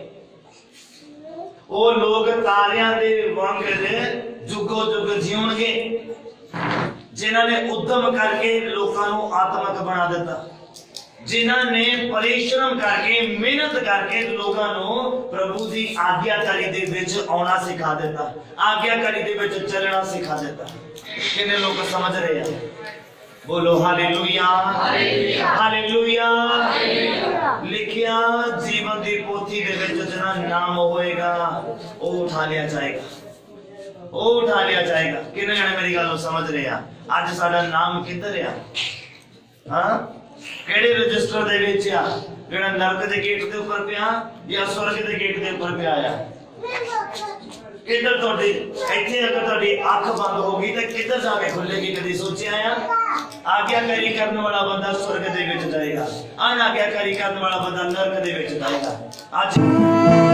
ਉਹ ਲੋਕ ਤਾਰਿਆਂ ਦੇ ਵਾਂਗਰ ਜੁਗੋ ਜੁਗ ਜਿਉਣਗੇ, ਜਿਨ੍ਹਾਂ ਨੇ ਉਦਮ ਕਰਕੇ ਲੋਕਾਂ ਨੂੰ ਆਤਮਕ ਬਣਾ ਦਿੱਤਾ, ਜਿਨ੍ਹਾਂ ਨੇ ਪਰਿਸ਼ਰਮ ਕਰਕੇ ਮਿਹਨਤ ਕਰਕੇ ਲੋਕਾਂ ਨੂੰ ਪ੍ਰਭੂ ਦੀ ਆਗਿਆਕਾਰੀ ਦੇ ਵਿੱਚ ਆਉਣਾ ਸਿਖਾ ਦਿੱਤਾ, ਆਗਿਆਕਾਰੀ ਦੇ ਵਿੱਚ ਚੱਲਣਾ ਸਿਖਾ ਦਿੱਤਾ। ਕਿੰਨੇ ਲੋਕ ਸਮਝ ਰਹੇ ਆ? ਬੋਲੋ ਹਾਲੇਲੂਇਆ ਹਾਲੇਲੂਇਆ ਹਾਲੇਲੂਇਆ। ਲਿਖਿਆ ਜੀਵਨ ਦੀ ਪੋਥੀ ਦੇ ਵਿੱਚ ਜਿਹਦਾ ਨਾਮ ਹੋਏਗਾ ਉਹ ਉਠਾ ਲਿਆ ਜਾਏਗਾ, ਉਹ ਉਠਾ ਲਿਆ ਜਾਏਗਾ। ਕਿੰਨੇ ਜਣੇ ਮੇਰੀ ਗੱਲ ਨੂੰ ਸਮਝ ਰਹੇ ਆ? ਅੱਜ ਸਾਡਾ ਨਾਮ ਕਿੱਧਰ ਆ? ਹਾਂ, ਕਿਹੜੇ ਰਜਿਸਟਰ ਦੇ ਵਿੱਚ ਆ? ਜਿਹੜਾ ਨਰਕ ਦੇ ਗੇਟ ਦੇ ਉੱਪਰ ਪਿਆ ਜਾਂ ਸੁਰਗ ਦੇ ਗੇਟ ਦੇ ਉੱਪਰ ਪਿਆ ਆ? ਕਿੱਧਰ ਤੁਹਾਡੀ? ਇੱਥੇ ਅਗਰ ਤੁਹਾਡੀ ਅੱਖ ਬੰਦ ਹੋ ਗਈ ਤਾਂ ਕਿੱਧਰ ਜਾ ਕੇ ਖੁੱਲੇਗੀ? ਕਦੀ ਸੋਚਿਆ ਆ? ਆਗਿਆਕਾਰੀ ਕਰਨ ਵਾਲਾ ਬੰਦਾ ਸੁਰਗ ਦੇ ਵਿੱਚ ਜਾਏਗਾ, ਅਨਾਗਿਆਕਾਰੀ ਕਰਨ ਵਾਲਾ ਬੰਦਾ ਨਰਕ ਦੇ ਵਿੱਚ ਜਾਏਗਾ। ਅੱਜ